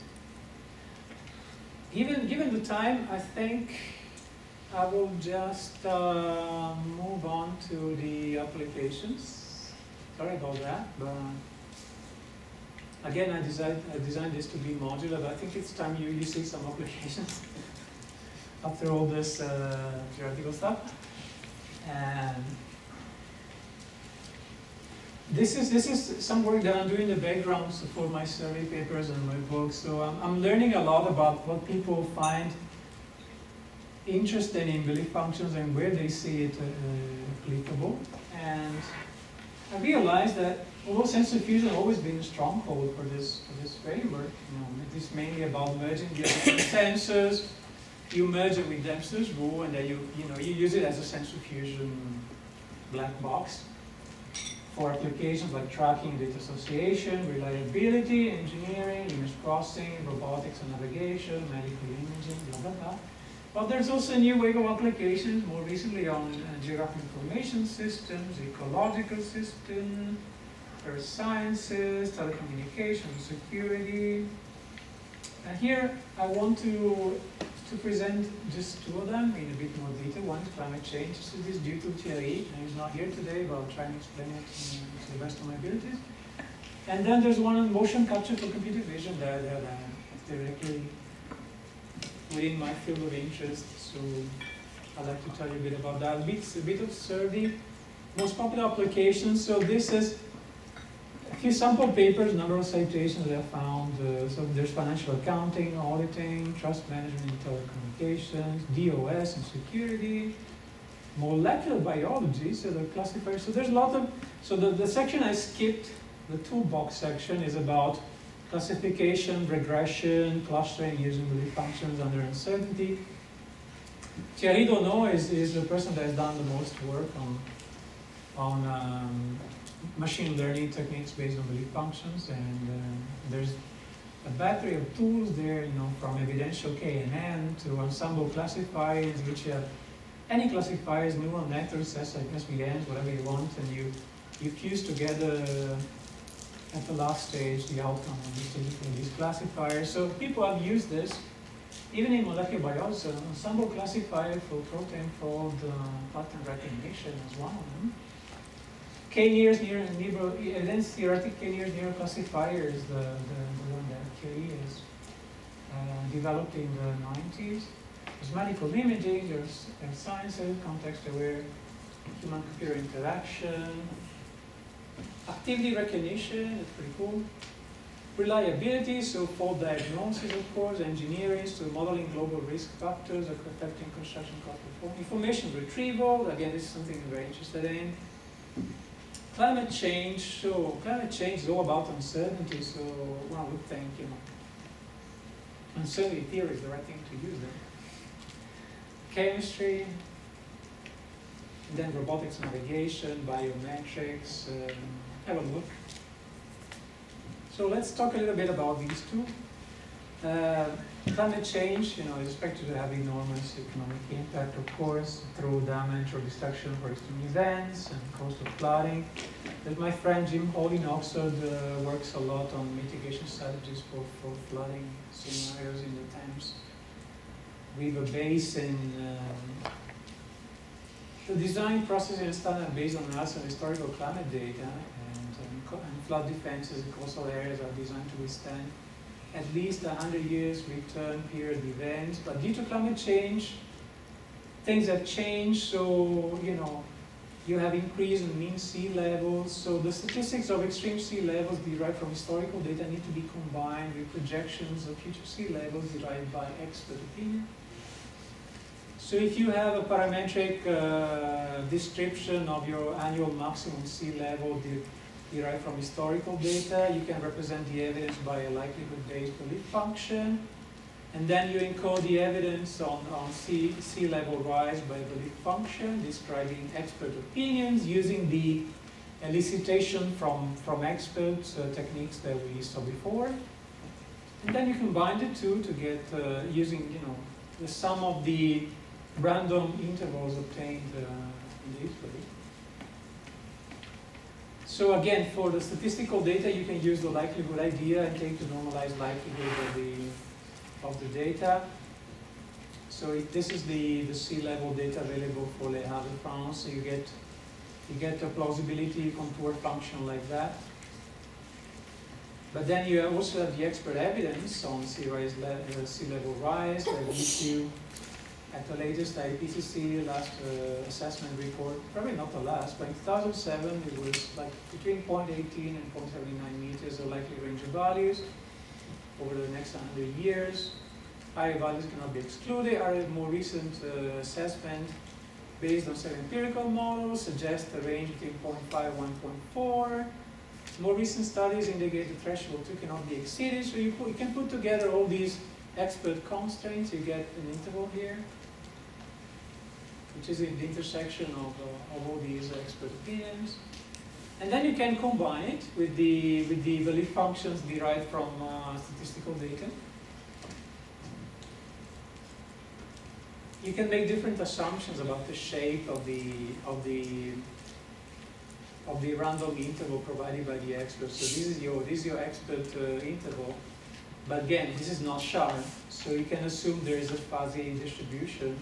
Given the time, I think I will just move on to the applications. Sorry about that, but again, I designed this to be modular, but I think it's time you see some applications after all this theoretical stuff. And this is some work that I'm doing in the background for my survey papers and my books. So I'm learning a lot about what people find interesting in belief functions and where they see it applicable. And I realized that although sensor fusion has always been a stronghold for this framework, it is mainly about merging the different sensors. You merge it with Dempster's rule, and then you use it as a sensor fusion black box for applications like tracking, data association, reliability, engineering, image processing, robotics and navigation, medical imaging, blah, blah, blah. But there's also a new wave of applications, more recently on geographic information systems, ecological systems, earth sciences, telecommunications, security. And here I want to present just two of them in a bit more detail. One is climate change. This is due to Thierry, and he's not here today, but I'll try and explain it to the best of my abilities. And then there's one on motion capture for computer vision that directly within my field of interest. So I'd like to tell you a bit about that. A bit of survey, most popular applications. So this is a few sample papers, number of citations I found. So there's financial accounting, auditing, trust management and telecommunications, DOS and security, molecular biology, so the classifiers. So there's a lot of, so the section I skipped, the toolbox section, is about classification, regression, clustering using belief functions under uncertainty. Thierry Denoeux is the person that has done the most work on machine learning techniques based on belief functions, and there's a battery of tools there, from evidential KNN to ensemble classifiers, which have any classifiers, neural networks, SVNs, whatever you want, and you fuse together at the last stage the outcome of these classifiers. So people have used this even in molecular biology. So ensemble classifier for protein fold pattern recognition is one of them. K-nearest evidence theoretic K-nearest neural classifier is the one that Thierry has developed in the 90s. There's medical imaging, there's sciences, context-aware human-computer interaction, activity recognition, it's pretty cool. Reliability, so fault diagnosis, of course, engineering, so modeling global risk factors affecting construction cost performance. Information retrieval, again, this is something I'm very interested in. Climate change, so climate change is all about uncertainty, so one would think, uncertainty theory is the right thing to use there. Chemistry, and then robotics navigation, biometrics, have a look. So let's talk a little bit about these two. Climate change, is expected to have enormous economic impact, of course, through damage or destruction for extreme events and coastal flooding. There's my friend Jim Hall in Oxford works a lot on mitigation strategies for flooding scenarios in the Thames River Basin. The design process is standard based on NASA historical climate data, and flood defenses in coastal areas are designed to withstand at least 100 years return period events. But due to climate change, things have changed. So, you have increase in mean sea levels. So the statistics of extreme sea levels derived from historical data need to be combined with projections of future sea levels derived by expert opinion. So if you have a parametric description of your annual maximum sea level derived from historical data, you can represent the evidence by a likelihood-based belief function. And then you encode the evidence on sea level rise by belief function, describing expert opinions using the elicitation from experts techniques that we saw before. And then you combine the two to get, using the sum of the random intervals obtained in this way. So again, for the statistical data, you can use the likelihood idea and take the normalized likelihood of the data. So this is the sea level data available for Les Havre de France. So you get a plausibility contour function like that. But then you also have the expert evidence on sea level rise that leads you at the latest IPCC last assessment report, probably not the last, but in 2007 it was like between 0.18 and 0.79 meters of likely range of values over the next 100 years. Higher values cannot be excluded. Our more recent assessment based on 7 empirical models suggests a range between 0.5 and 1.4. More recent studies indicate the threshold 2 cannot be exceeded. So you can put together all these expert constraints. You get an interval here, which is in the intersection of all these expert opinions. And then you can combine it with the belief functions derived from statistical data. You can make different assumptions about the shape of the random interval provided by the expert. So this is your expert interval. But again, this is not sharp, so you can assume there is a fuzzy distribution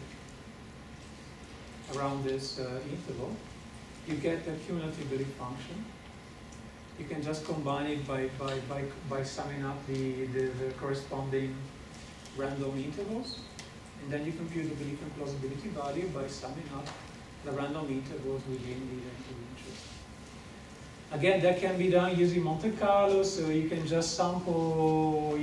around this interval. You get a cumulative belief function. You can just combine it by summing up the corresponding random intervals. And then you compute the belief and plausibility value by summing up the random intervals within the event of interest. Again, that can be done using Monte Carlo, so you can just sample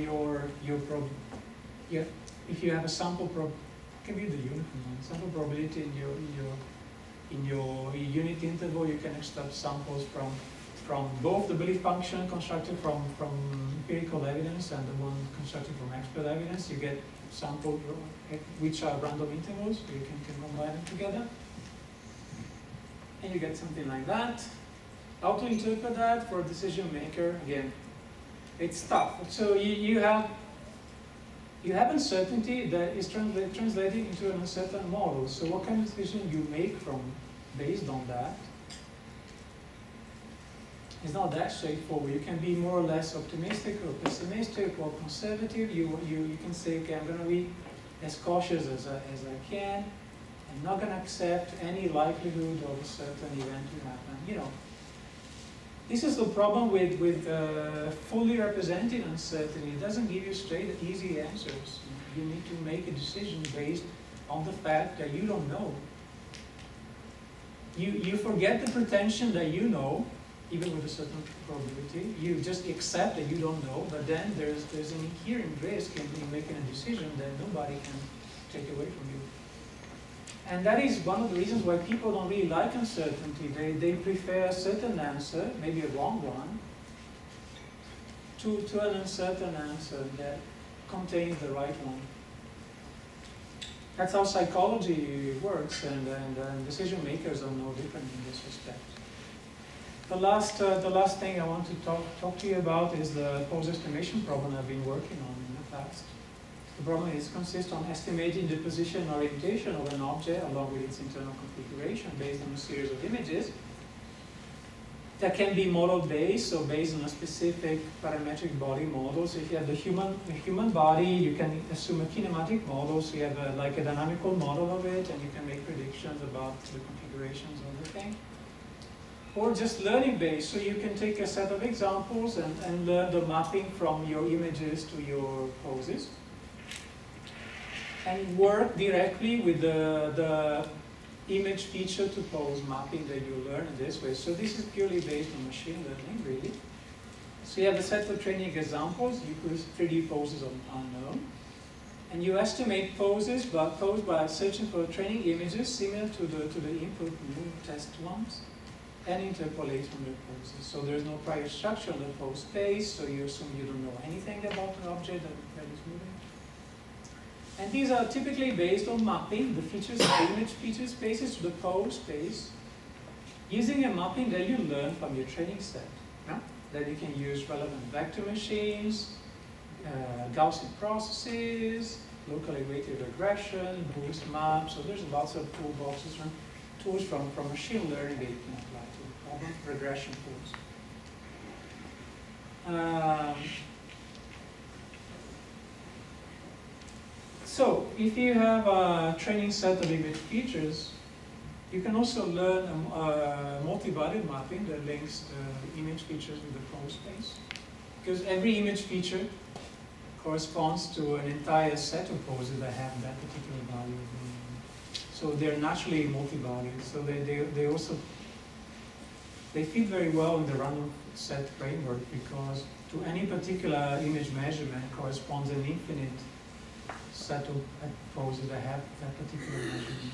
if you have a sample compute the uniform one. Sample probability in your unit interval, you can extract samples from both the belief function constructed from empirical evidence and the one constructed from expert evidence. You get samples which are random intervals, so you can combine them together. And you get something like that. How to interpret that for a decision maker? Again, it's tough. So you have uncertainty that is translated into an uncertain model. So what kind of decision you make based on that? It's not that straightforward. You can be more or less optimistic or pessimistic or conservative. You can say, okay, I'm going to be as cautious as I can. I'm not going to accept any likelihood of a certain event to happen. This is the problem with fully represented uncertainty. It doesn't give you straight, easy answers. You need to make a decision based on the fact that you don't know. You forget the pretension that you know, even with a certain probability. You just accept that you don't know, but then there's an inherent risk in making a decision that nobody can take away from you. And that is one of the reasons why people don't really like uncertainty. They prefer a certain answer, maybe a wrong one, to an uncertain answer that contains the right one. That's how psychology works, and decision makers are no different in this respect. The last thing I want to talk to you about is the pose estimation problem I've been working on in the past. The problem consists on estimating the position and orientation of an object along with its internal configuration based on a series of images that can be model-based, so based on a specific parametric body model. So if you have the human body, you can assume a kinematic model, so you have like a dynamical model of it, and you can make predictions about the configurations of the thing. Or just learning-based, so you can take a set of examples and learn the mapping from your images to your poses, and work directly with the image feature to pose mapping that you learn in this way. So this is purely based on machine learning, really. So you have a set of training examples, you put 3D poses on unknown, and you estimate poses posed by searching for training images similar to the input new test ones, and interpolate from the poses. So there's no prior structure on the pose space, so you assume you don't know anything about an object that is moving. And these are typically based on mapping the features, the image feature spaces to the pose space, using a mapping that you learn from your training set. Yeah? That you can use relevant vector machines, Gaussian processes, locally weighted regression, boost maps. So there's lots of toolboxes from tools from machine learning that you can apply to the problem, regression tools. So if you have a training set of image features, you can also learn a multi-value mapping that links the image features with the pose space. Because every image feature corresponds to an entire set of poses that have that particular value. So they're naturally multi-valued. So they fit very well in the random set framework because to any particular image measurement corresponds an infinite set of poses that have that particular measurement.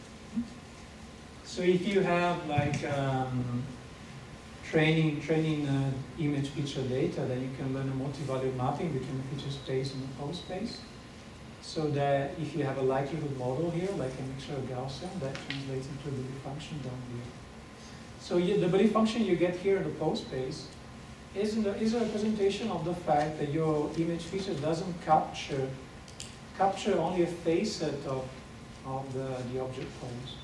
So if you have like training image feature data, then you can learn a multi-value mapping between the feature space and the pose space. So that if you have a likelihood model here, like a mixture of Gaussian, that translates into a belief function down here. So the belief function you get here in the pose space is a representation of the fact that your image feature doesn't capture only a facet of the object pose.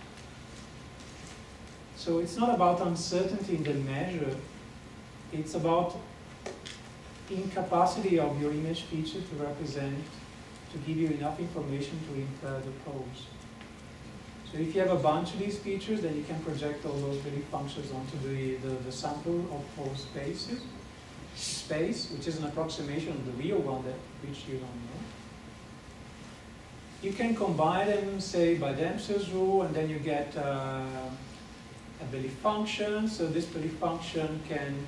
So it's not about uncertainty in the measure, it's about incapacity of your image feature to represent, to give you enough information to infer the pose. So if you have a bunch of these features, then you can project all those belief functions onto the sample of pose space, which is an approximation of the real one which you don't know. You can combine them, say, by Dempster's rule, and then you get a belief function. So this belief function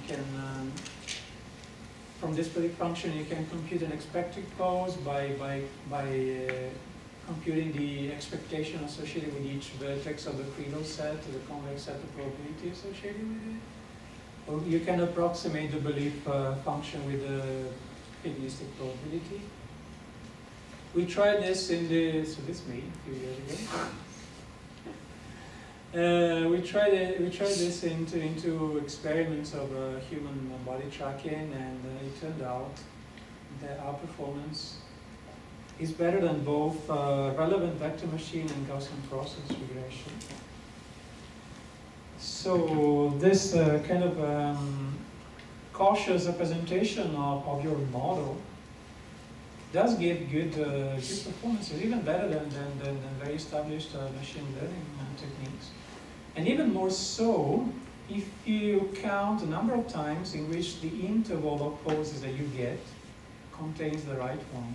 from this belief function you can compute an expected pose by computing the expectation associated with each vertex of the Credo set, or the convex set of probability associated with it. Or you can approximate the belief function with the probabilistic probability. We tried this in the, so this is me a few years ago. We tried this into experiments of human body tracking, and it turned out that our performance is better than both relevant vector machine and Gaussian process regression. So this kind of cautious representation of your model does give good performances, even better than very established machine learning techniques. And even more so, if you count the number of times in which the interval of poses that you get contains the right one.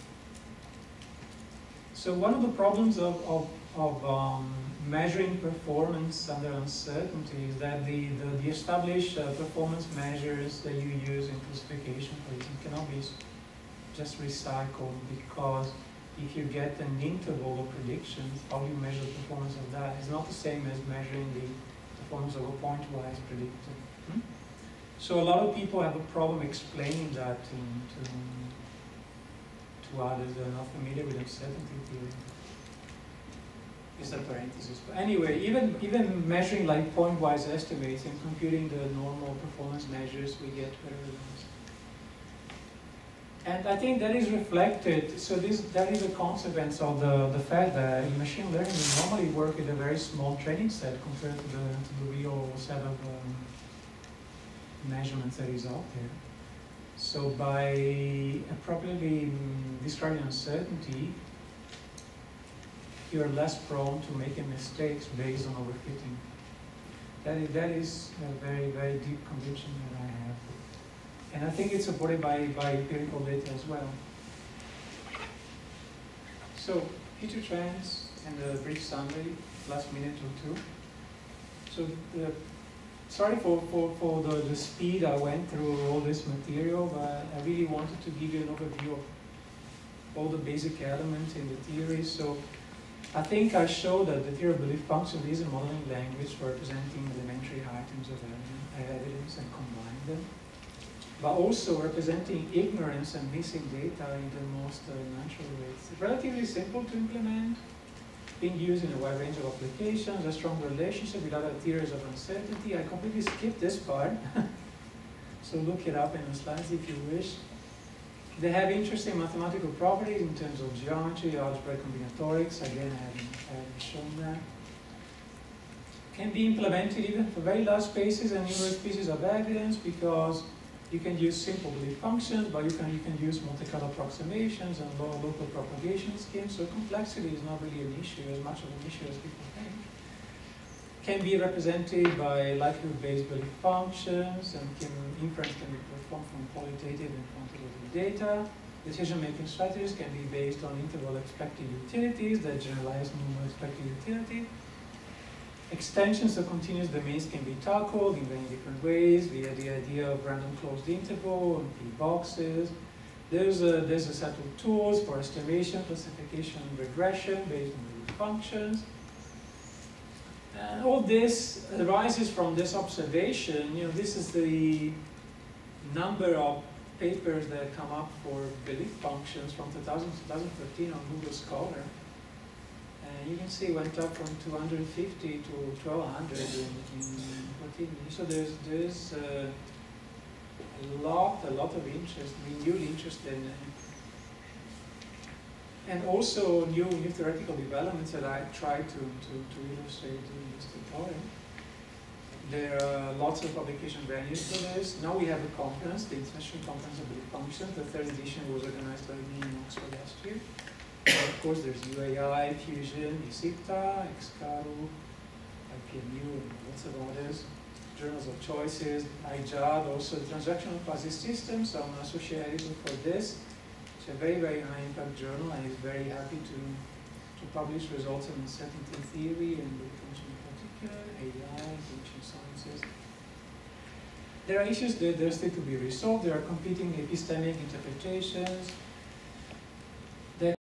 So one of the problems of measuring performance under uncertainty is that the established performance measures that you use in classification, for example, cannot be just recycled, because if you get an interval of predictions, how you measure the performance of that is not the same as measuring the performance of a pointwise predictor. So a lot of people have a problem explaining that to others that are not familiar with uncertainty theory. Is a parenthesis. But anyway, even measuring like pointwise estimates and computing the normal performance measures, we get better results. And I think that is reflected, so that is a consequence of the fact that in machine learning we normally work with a very small training set compared to the real set of measurements that is out there. So by appropriately describing uncertainty, you're less prone to making mistakes based on overfitting. That is a very, very deep conviction that I have. And I think it's supported by empirical data as well. So, feature trends and a brief summary, last minute or two. So, sorry for the speed I went through all this material, but I really wanted to give you an overview of all the basic elements in the theory. So, I think I showed that the theory of belief function is a modeling language for representing elementary items of evidence and combine them. but also representing ignorance and missing data in the most natural ways. It's relatively simple to implement, being used in a wide range of applications, a strong relationship with other theories of uncertainty. I completely skipped this part, so look it up in the slides if you wish. They have interesting mathematical properties in terms of geometry, algebra, combinatorics. Again, I haven't shown that. Can be implemented even for very large spaces and numerous pieces of evidence, because you can use simple belief functions, but you can use multi-cut approximations and local propagation schemes. So complexity is not really an issue, as much of an issue as people think. Can be represented by likelihood-based belief functions, and inference can be performed from qualitative and quantitative data. Decision-making strategies can be based on interval expected utilities that generalize normal expected utility. Extensions of continuous domains can be tackled in many different ways via the idea of random closed interval and p-boxes. There's a set of tools for estimation, classification, and regression based on belief functions. And all this arises from this observation. This is the number of papers that come up for belief functions from 2000 to 2013 on Google Scholar. And you can see it went up from 250 to 1200 in 14 years. So there's a lot of interest, renewed interest in and also new theoretical developments that I tried to illustrate in this tutorial. There are lots of publication venues for this. Now we have a conference, the International Conference of Belief Functions. The third edition was organized by me in Oxford last year. And of course, there's UAI, Fusion, ISIPTA, XCARU, IPMU, and lots of others. Journals of choices, IJAD, also the Transactional Quasi System. So I'm an associate editor for this. It's a very, very high impact journal, and is very happy to publish results on uncertainty theory and belief function in particular, AI, information sciences. There are issues that are still to be resolved. There are competing epistemic interpretations.